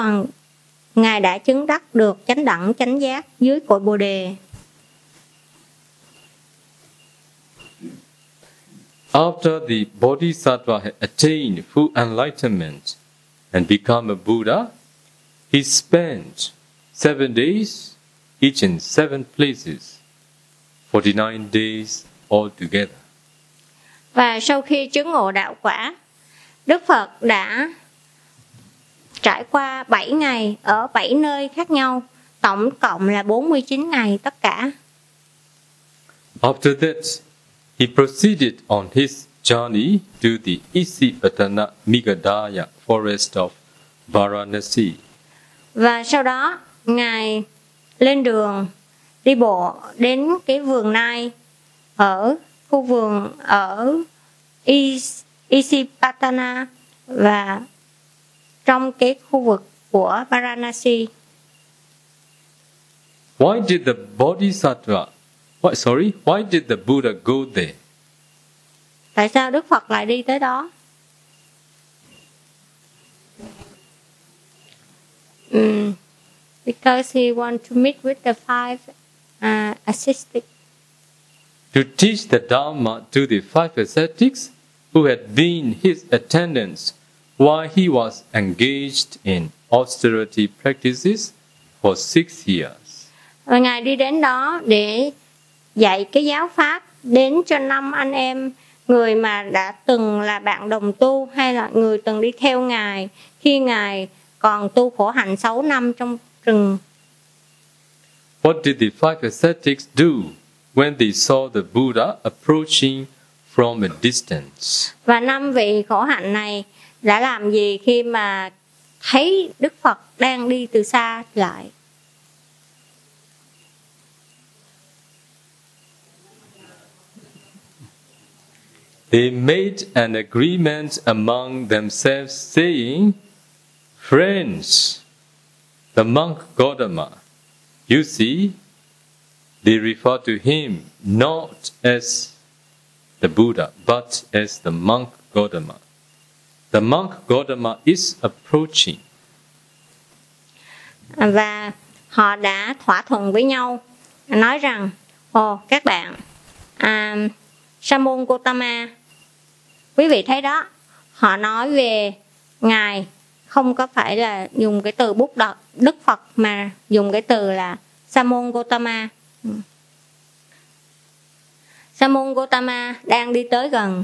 đắc được chánh đẳng chánh giác dưới cội Bồ đề. After the Bodhisattva had attained full enlightenment and become a Buddha, he spent 7 days, each in 7 places, 49 days altogether. Và sau khi chứng ngộ đạo quả, Đức Phật đã trải qua 7 ngày ở 7 nơi khác nhau, tổng cộng là 49 ngày tất cả. After that, he proceeded on his journey to the Isipatana Migadaya forest of Varanasi. Và sau đó Ngài lên đường đi bộ đến cái vườn nai ở khu vườn ở Isipatana và trong cái khu vực của Varanasi. Why did the Buddha go there? Tại sao Đức Phật lại đi tới đó? Because he want to meet with the five ascetics. To teach the Dharma to the five ascetics who had been his attendants while he was engaged in austerity practices for 6 years. Và Ngài đi đến đó để dạy cái giáo pháp đến cho 5 anh em, người mà đã từng là bạn đồng tu hay là người từng đi theo Ngài khi Ngài còn tu khổ hạnh 6 năm trong rừng. What did the five ascetics do when they saw the Buddha approaching from a distance? Và 5 vị khổ hạnh này đã làm gì khi mà thấy Đức Phật đang đi từ xa lại? They made an agreement among themselves saying, "Friends, the monk Gautama, you see, they refer to him not as the Buddha, but as the monk Gautama. The monk Gautama is approaching." Và họ đã thỏa thuận với nhau, nói rằng, các bạn, Sa môn Gautama, quý vị thấy đó, họ nói về Ngài không có phải là dùng cái từ Đức Phật mà dùng cái từ là Sa môn Gautama. Sa môn Gautama đang đi tới gần.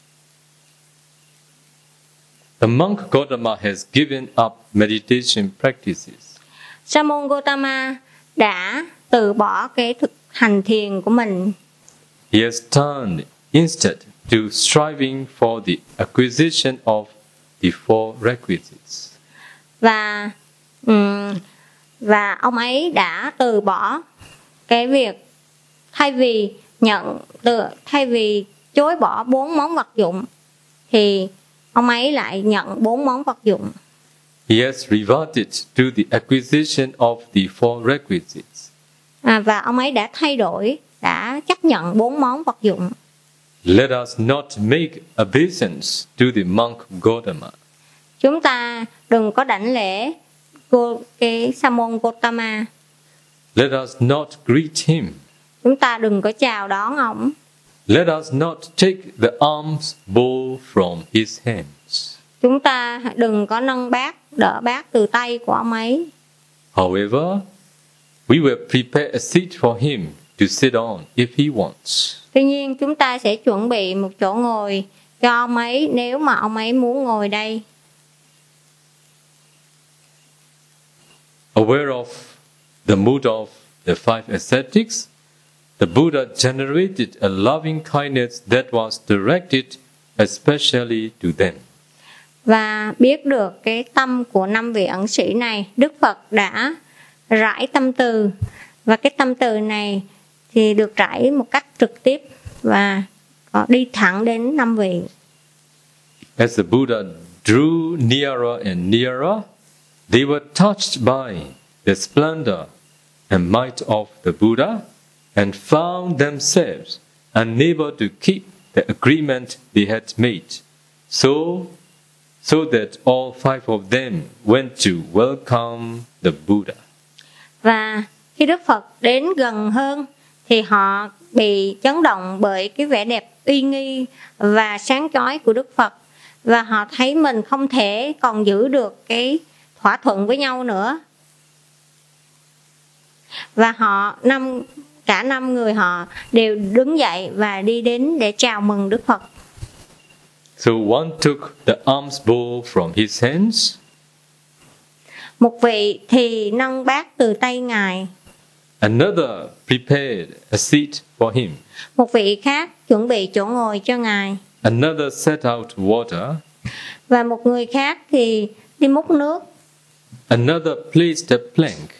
The monk Gautama has given up meditation practices. Sa môn Gautama đã từ bỏ cái thực hành thiền của mình. He has turned instead to striving for the acquisition of the four requisites. Và ông ấy đã từ bỏ cái việc thay vì chối bỏ 4 món vật dụng thì ông ấy lại nhận 4 món vật dụng. He has reverted to the acquisition of the four requisites. Và ông ấy đã thay đổi, đã chấp nhận 4 món vật dụng. Let us not make obeisance to the monk Gautama. Chúng ta đừng có đảnh lễ cái Sa môn Gautama. Let us not greet him. Chúng ta đừng có chào đón ông. Let us not take the alms bowl from his hands. Chúng ta đừng có nâng bát, đỡ bát từ tay của ông ấy. However, we will prepare a seat for him to sit on if he wants. Tuy nhiên chúng ta sẽ chuẩn bị một chỗ ngồi cho ông ấy nếu mà ông ấy muốn ngồi đây. Aware of the mood of the five ascetics, the Buddha generated a loving kindness that was directed especially to them. Và biết được cái tâm của 5 vị ẩn sĩ này, Đức Phật đã rải tâm từ, và cái tâm từ này thì được rải một cách trực tiếp và đi thẳng đến 5 vị. As the Buddha drew nearer and nearer, they were touched by the splendor and might of the Buddha and found themselves unable to keep the agreement they had made. So that all five of them went to welcome the Buddha. Và khi Đức Phật đến gần hơn thì họ bị chấn động bởi cái vẻ đẹp uy nghi và sáng chói của Đức Phật, và họ thấy mình không thể còn giữ được cái thỏa thuận với nhau nữa. Và cả 5 người họ đều đứng dậy và đi đến để chào mừng Đức Phật. So one took the alms bowl from his hands. Một vị thì nâng bát từ tay Ngài. Another prepared a seat for him. Một vị khác chuẩn bị chỗ ngồi cho Ngài. Another set out water. Và một người khác thì đi múc nước. Another placed a plank.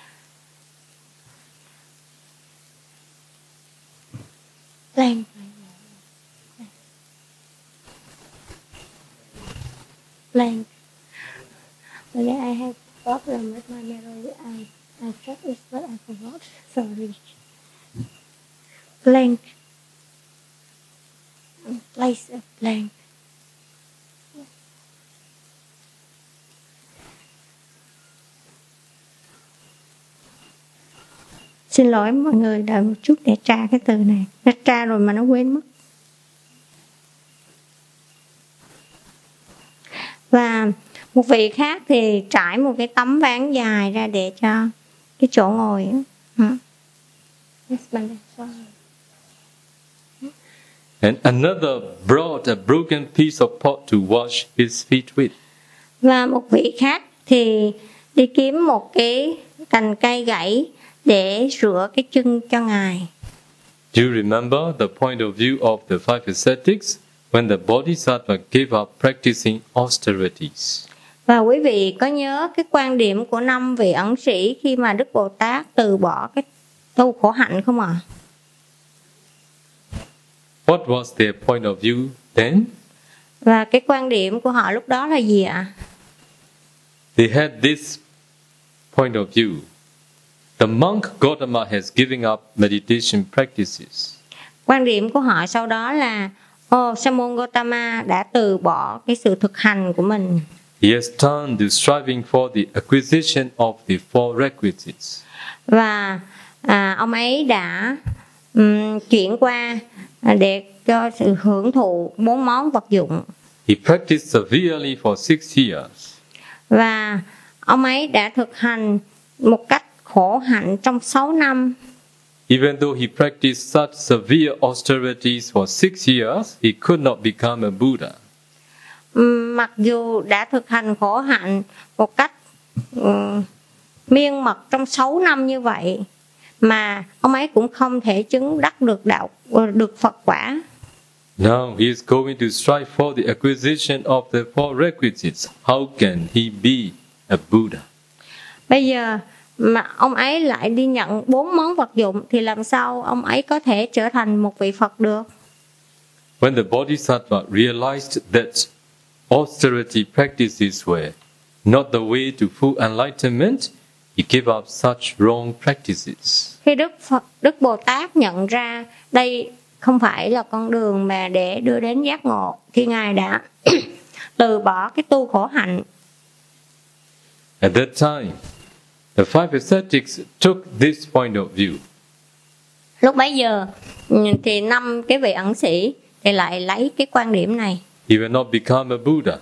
Plank. Plank. But I have problem with my memory. I checked it, but I forgot. Sorry. Plank. Place a plank. Xin lỗi mọi người, đợi một chút để tra cái từ này. Nó tra rồi mà nó quên mất. Và một vị khác thì trải một cái tấm ván dài ra để cho cái chỗ ngồi. And another brought a broken piece of pot to wash his feet with. Và một vị khác thì đi kiếm một cái cành cây gãy để rửa cái chân cho Ngài. Do you remember the point of view of the five ascetics when the Bodhisattva gave up practicing austerities? Và quý vị có nhớ cái quan điểm của 5 vị ẩn sĩ khi mà Đức Bồ Tát từ bỏ cái tu khổ hạnh không ạ? What was their point of view then? Và cái quan điểm của họ lúc đó là gì ạ? They had this point of view. The monk Gautama has given up meditation practices. Quan điểm của họ sau đó là Sa môn Gautama đã từ bỏ cái sự thực hành của mình. He has turned to striving for the acquisition of the four requisites. Và ông ấy đã chuyển qua để cho sự hưởng thụ 4 món vật dụng. He practiced severely for 6 years. Và ông ấy đã thực hành một cách khổ hạnh trong 6 năm. Even though he practiced such severe austerities for 6 years, he could not become a Buddha. Mặc dù đã thực hành khổ hạnh một cách miên mật trong 6 năm như vậy, mà ông ấy cũng không thể chứng đắc được Phật quả. Now he is going to strive for the acquisition of the four requisites. How can he be a Buddha? Bây giờ mà ông ấy lại đi nhận 4 món vật dụng thì làm sao ông ấy có thể trở thành một vị Phật được? When the Bodhisattva realized that austerity practices were not the way to full enlightenment, he gave up such wrong practices. Khi Đức Bồ Tát nhận ra đây không phải là con đường mà để đưa đến giác ngộ, thì Ngài đã từ bỏ cái tu khổ hạnh. At that time, the five ascetics took this point of view. Lúc bấy giờ thì 5 cái vị ẩn sĩ thì lại lấy cái quan điểm này. He will not become a Buddha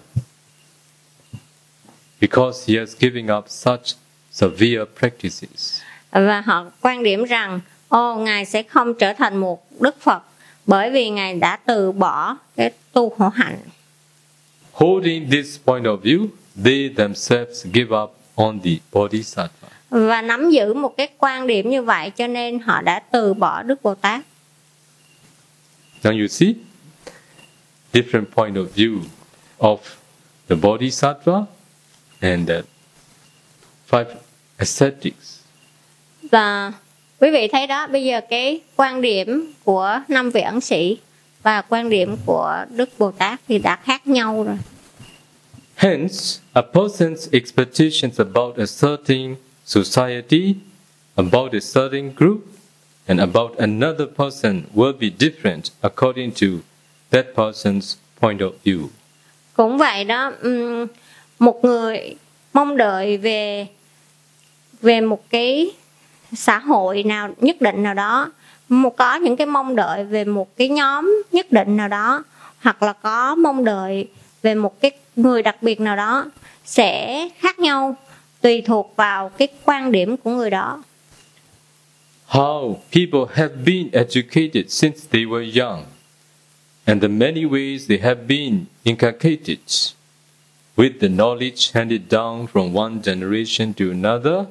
because he has given up such severe practices. Và họ quan điểm rằng Ngài sẽ không trở thành một Đức Phật bởi vì Ngài đã từ bỏ cái tu khổ hạnh. Holding this point of view, they themselves give up on the Bodhisattva. Và nắm giữ một cái quan điểm như vậy cho nên họ đã từ bỏ Đức Bồ Tát. Now you see, different point of view of the Bodhisattva and the five ascetics. Và quý vị thấy đó, bây giờ cái quan điểm của 5 vị ẩn sĩ và quan điểm của Đức Bồ Tát thì đã khác nhau rồi. Hence, a person's expectations about a certain society, about a certain group, and about another person will be different according to that person's point of view. Cũng vậy đó, một người mong đợi về một cái xã hội nào nhất định nào đó, có những cái mong đợi về một cái nhóm nhất định nào đó, hoặc là có mong đợi về một cái người đặc biệt nào đó sẽ khác nhau tùy thuộc vào cái quan điểm của người đó. How people have been educated since they were young, and the many ways they have been inculcated with the knowledge handed down from one generation to another,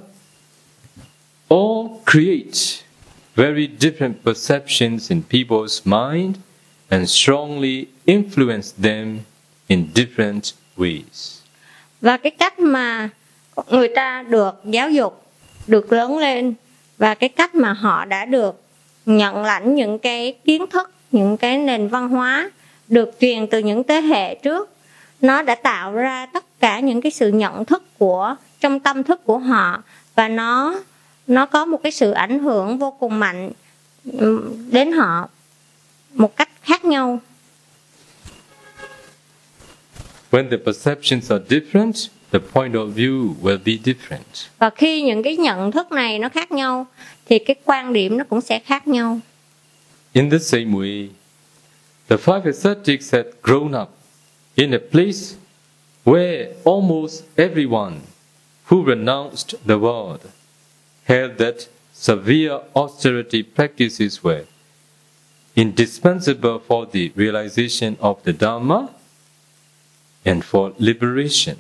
all create very different perceptions in people's mind and strongly influence them in different ways. Và cái cách mà người ta được giáo dục, được lớn lên, và cái cách mà họ đã được nhận lãnh những cái kiến thức, những cái nền văn hóa được truyền từ những thế hệ trước, nó đã tạo ra tất cả những cái sự nhận thức trong tâm thức của họ, và nó có một cái sự ảnh hưởng vô cùng mạnh đến họ một cách khác nhau. When the perceptions are different, the point of view will be different. Và khi những cái nhận thức này nó khác nhau thì cái quan điểm nó cũng sẽ khác nhau. In the same way, the five ascetics had grown up in a place where almost everyone who renounced the world held that severe austerity practices were indispensable for the realization of the Dharma and for liberation.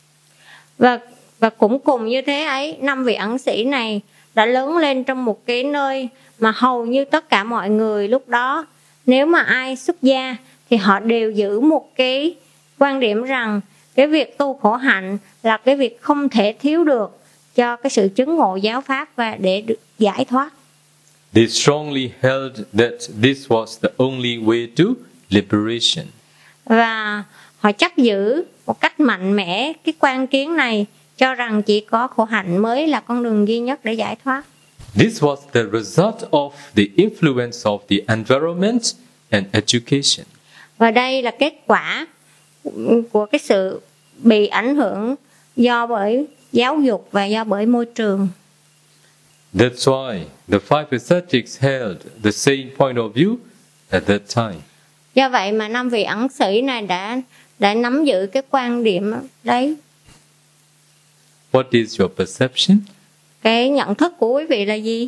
Và cũng cùng như thế ấy, 5 vị ẩn sĩ này đã lớn lên trong một cái nơi mà hầu như tất cả mọi người lúc đó, nếu mà ai xuất gia thì họ đều giữ một cái quan điểm rằng cái việc tu khổ hạnh là cái việc không thể thiếu được cho cái sự chứng ngộ giáo pháp và để được giải thoát. They strongly held that this was the only way to liberation. Và họ chấp giữ một cách mạnh mẽ cái quan kiến này, cho rằng chỉ có khổ hạnh mới là con đường duy nhất để giải thoát. This was the result of the influence of the environment and education. Và đây là kết quả của cái sự bị ảnh hưởng do bởi giáo dục và do bởi môi trường. That's why the five ascetics held the same point of view at that time. Do vậy mà 5 vị ẩn sĩ này đã nắm giữ cái quan điểm đấy. What is your perception? Cái nhận thức của quý vị là gì?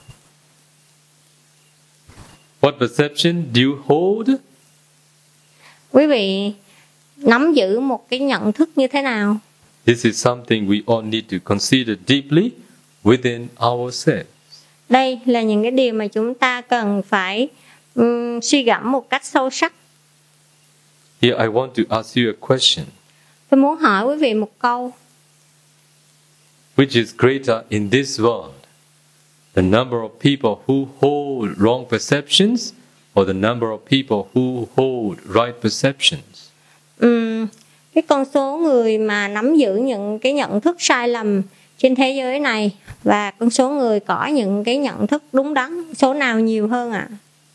What perception do you hold? Quý vị nắm giữ một cái nhận thức như thế nào? This is something we all need to consider deeply within ourselves. Đây là những cái điều mà chúng ta cần phải suy gẫm một cách sâu sắc. Here I want to ask you a question. Tôi muốn hỏi quý vị một câu. Which is greater in this world? The number of people who hold wrong perceptions or the number of people who hold right perceptions? Cái con số người mà nắm giữ những cái nhận thức sai lầm trên thế giới này và con số người có những cái nhận thức đúng đắn, số nào nhiều hơn ạ?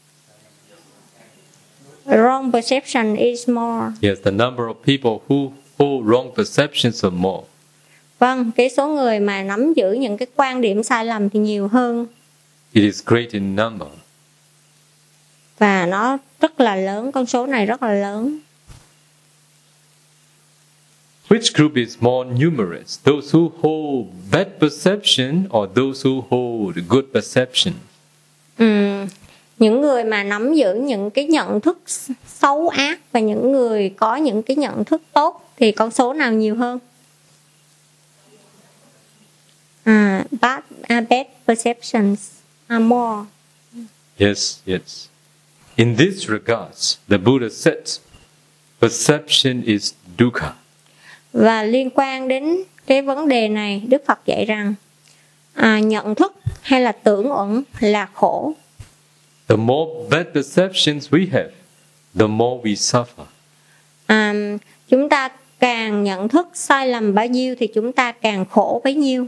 Wrong perception is more. Yes, the number of people who hold wrong perceptions are more. Vâng, cái số người mà nắm giữ những cái quan điểm sai lầm thì nhiều hơn. It is great in number. Và nó rất là lớn, con số này rất là lớn. Which group is more numerous? Those who hold bad perception or those who hold good perception? Những người mà nắm giữ những cái nhận thức xấu ác và những người có những cái nhận thức tốt thì con số nào nhiều hơn? Bad perceptions are more. Yes, yes. In this regards, the Buddha said, perception is dukkha. Và liên quan đến cái vấn đề này, Đức Phật dạy rằng nhận thức hay là tưởng uẩn là khổ. The more bad perceptions we have, the more we suffer. Chúng ta càng nhận thức sai lầm bao nhiêu thì chúng ta càng khổ bấy nhiêu.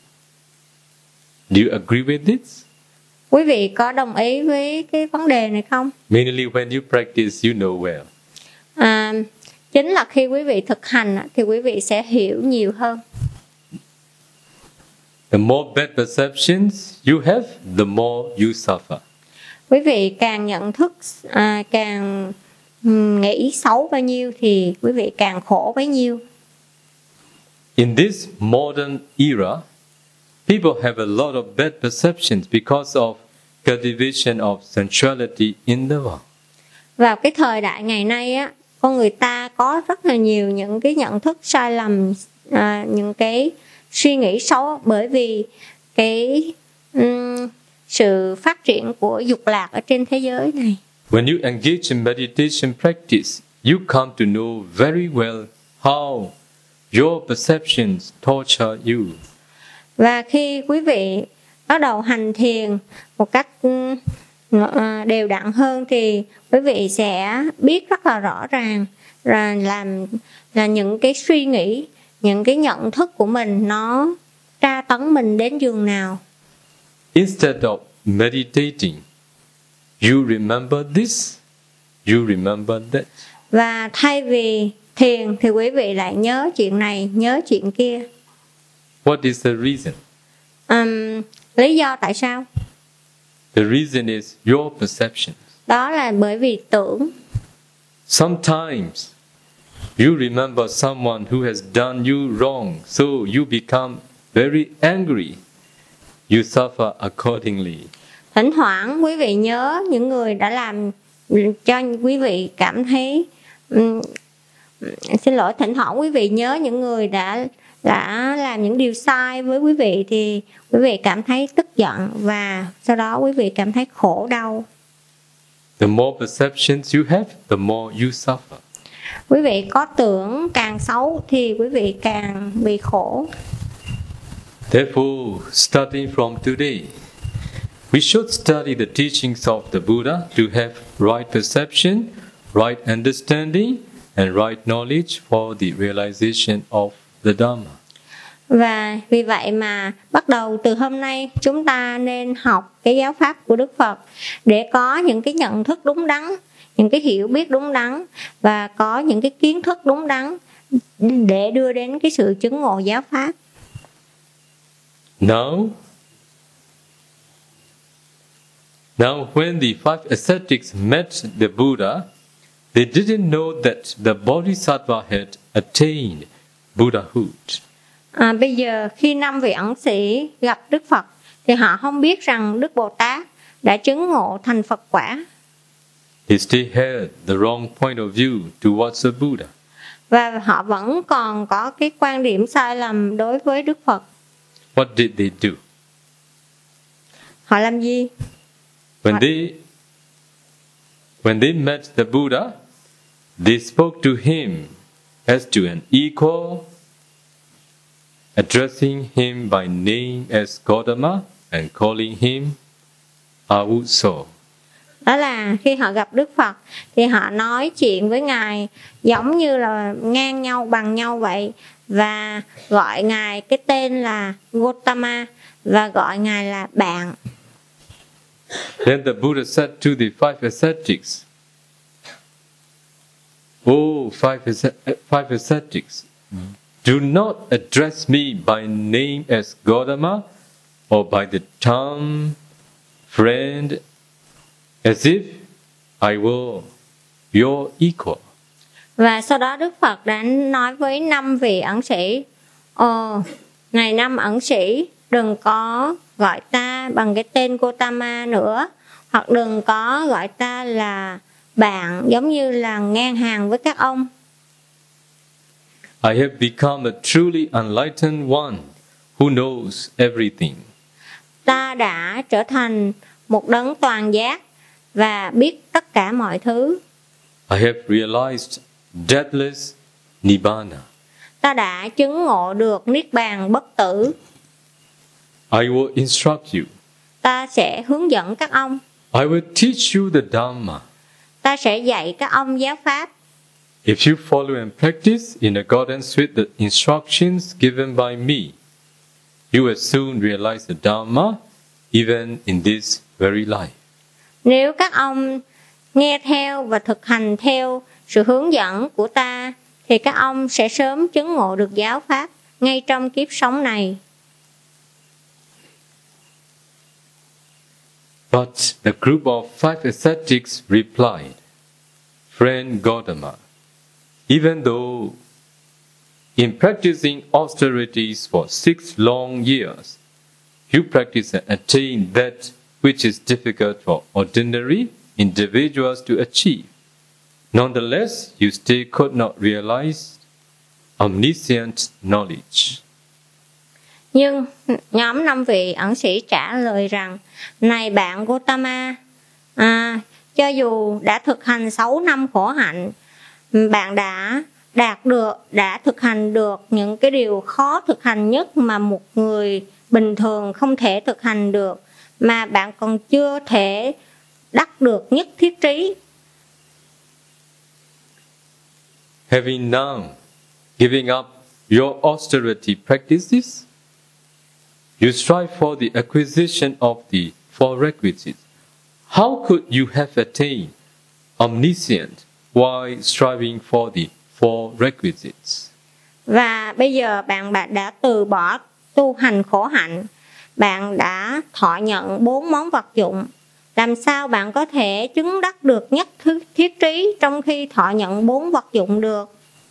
Do you agree with this? Quý vị có đồng ý với cái vấn đề này không? Mainly when you practice, you know well. Chính là khi quý vị thực hành thì quý vị sẽ hiểu nhiều hơn. The more bad perceptions you have, the more you suffer. Quý vị càng nhận thức, càng nghĩ xấu bao nhiêu thì quý vị càng khổ bấy nhiêu. In this modern era, people have a lot of bad perceptions because of cultivation of sensuality in the world. Vào cái thời đại ngày nay á, con người ta có rất là nhiều những cái nhận thức sai lầm, những cái suy nghĩ xấu bởi vì cái sự phát triển của dục lạc ở trên thế giới này. When you engage in meditation practice, you come to know very well how your perceptions torture you. Và khi quý vị bắt đầu hành thiền một cách đều đặn hơn thì quý vị sẽ biết rất là rõ ràng là những cái suy nghĩ, những cái nhận thức của mình nó tra tấn mình đến giường nào. Instead of meditating, you remember this, you remember that. Và thay vì thiền thì quý vị lại nhớ chuyện này, nhớ chuyện kia. What is the reason? Lý do tại sao? The reason is your perception. Đó là bởi vì tưởng. Sometimes you remember someone who has done you wrong, so you become very angry. You suffer accordingly. Thỉnh thoảng quý vị nhớ những người đã làm cho quý vị cảm thấy thỉnh thoảng quý vị nhớ những người đã làm những điều sai với quý vị thì quý vị cảm thấy tức giận và sau đó quý vị cảm thấy khổ đau. The more perceptions you have, the more you suffer. Quý vị có tưởng càng xấu thì quý vị càng bị khổ. Therefore, starting from today, we should study the teachings of the Buddha to have right perception, right understanding, and right knowledge for the realization of the Dhamma. Và vì vậy mà bắt đầu từ hôm nay chúng ta nên học cái giáo pháp của Đức Phật để có những cái nhận thức đúng đắn, những cái hiểu biết đúng đắn và có những cái kiến thức đúng đắn để đưa đến cái sự chứng ngộ giáo pháp. Now when the five ascetics met the Buddha, they didn't know that the Bodhisattva had attained Buddhahood. Bây giờ khi 5 vị ẩn sĩ gặp Đức Phật thì họ không biết rằng Đức Bồ Tát đã chứng ngộ thành Phật quả. They still had the wrong point of view towards the Buddha. Và họ vẫn còn có cái quan điểm sai lầm đối với Đức Phật. What did they do? Họ làm gì? When they met the Buddha, they spoke to him as to an equal, addressing him by name as Gautama and calling him Avuso. Đó là khi họ gặp Đức Phật thì họ nói chuyện với Ngài giống như là ngang nhau, bằng nhau vậy, và gọi Ngài cái tên là Gautama và gọi Ngài là bạn. Then the Buddha said to the five ascetics, "Oh, five ascetics, do not address me by name as Gautama or by the term friend, as if I were your equal." Và sau đó Đức Phật đã nói với 5 vị ẩn sĩ: này 5 ẩn sĩ, đừng có gọi ta bằng cái tên Gautama nữa, hoặc đừng có gọi ta là bạn giống như là ngang hàng với các ông. I have become a truly enlightened one who knows everything. Ta đã trở thành một đấng toàn giác và biết tất cả mọi thứ. I have realized deathless Nibbana. Ta đã chứng ngộ được niết bàn bất tử. I will instruct you. Ta sẽ hướng dẫn các ông. I will teach you the Dhamma. Ta sẽ dạy các ông giáo pháp. If you follow and practice in accordance with the instructions given by me, you will soon realize the Dhamma even in this very life. Nếu các ông nghe theo và thực hành theo sự hướng dẫn của ta thì các ông sẽ sớm chứng ngộ được giáo pháp ngay trong kiếp sống này. But the group of five ascetics replied, "Friend Gautama, even though in practicing austerities for 6 long years, you practice and attain that which is difficult for ordinary individuals to achieve. Nonetheless, you still could not realize omniscient knowledge." Nhưng nhóm 5 vị ẩn sĩ trả lời rằng: này bạn Gautama, cho dù đã thực hành 6 năm khổ hạnh, bạn đã thực hành được những cái điều khó thực hành nhất mà một người bình thường không thể thực hành được, mà bạn còn chưa thể đắc được nhất thiết trí. Having now given up your austerity practices, you strive for the acquisition of the four requisites. How could you have attained omniscient while striving for the four requisites? Và bây giờ bạn đã từ bỏ tu hành khổ hạnh, bạn đã thọ nhận 4 món vật dụng. Làm sao bạn có thể chứng đắc được nhất thiết trí trong khi thọ nhận 4 vật dụng được?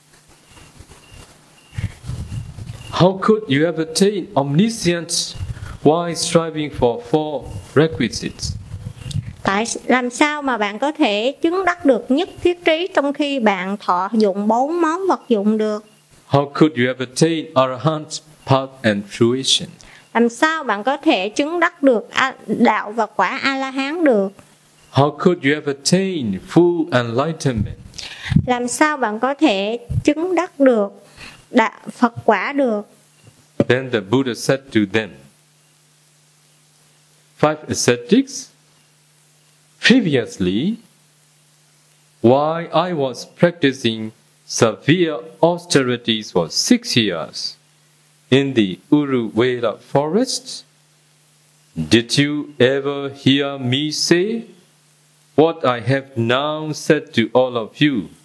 How could you have attained omniscience while striving for four requisites? Làm sao mà bạn có thể chứng đắc được nhất thiết trí trong khi bạn thọ dụng 4 món vật dụng được? How could you have attained arahant path and fruition? Làm sao bạn có thể chứng đắc được đạo và quả A-la-hán được? How could you have attained full enlightenment? Làm sao bạn có thể chứng đắc được Phật quả được? Then the Buddha said to them, "Five ascetics, previously, while I was practicing severe austerities for 6 years in the Uruvela forest, did you ever hear me say what I have now said to all of you?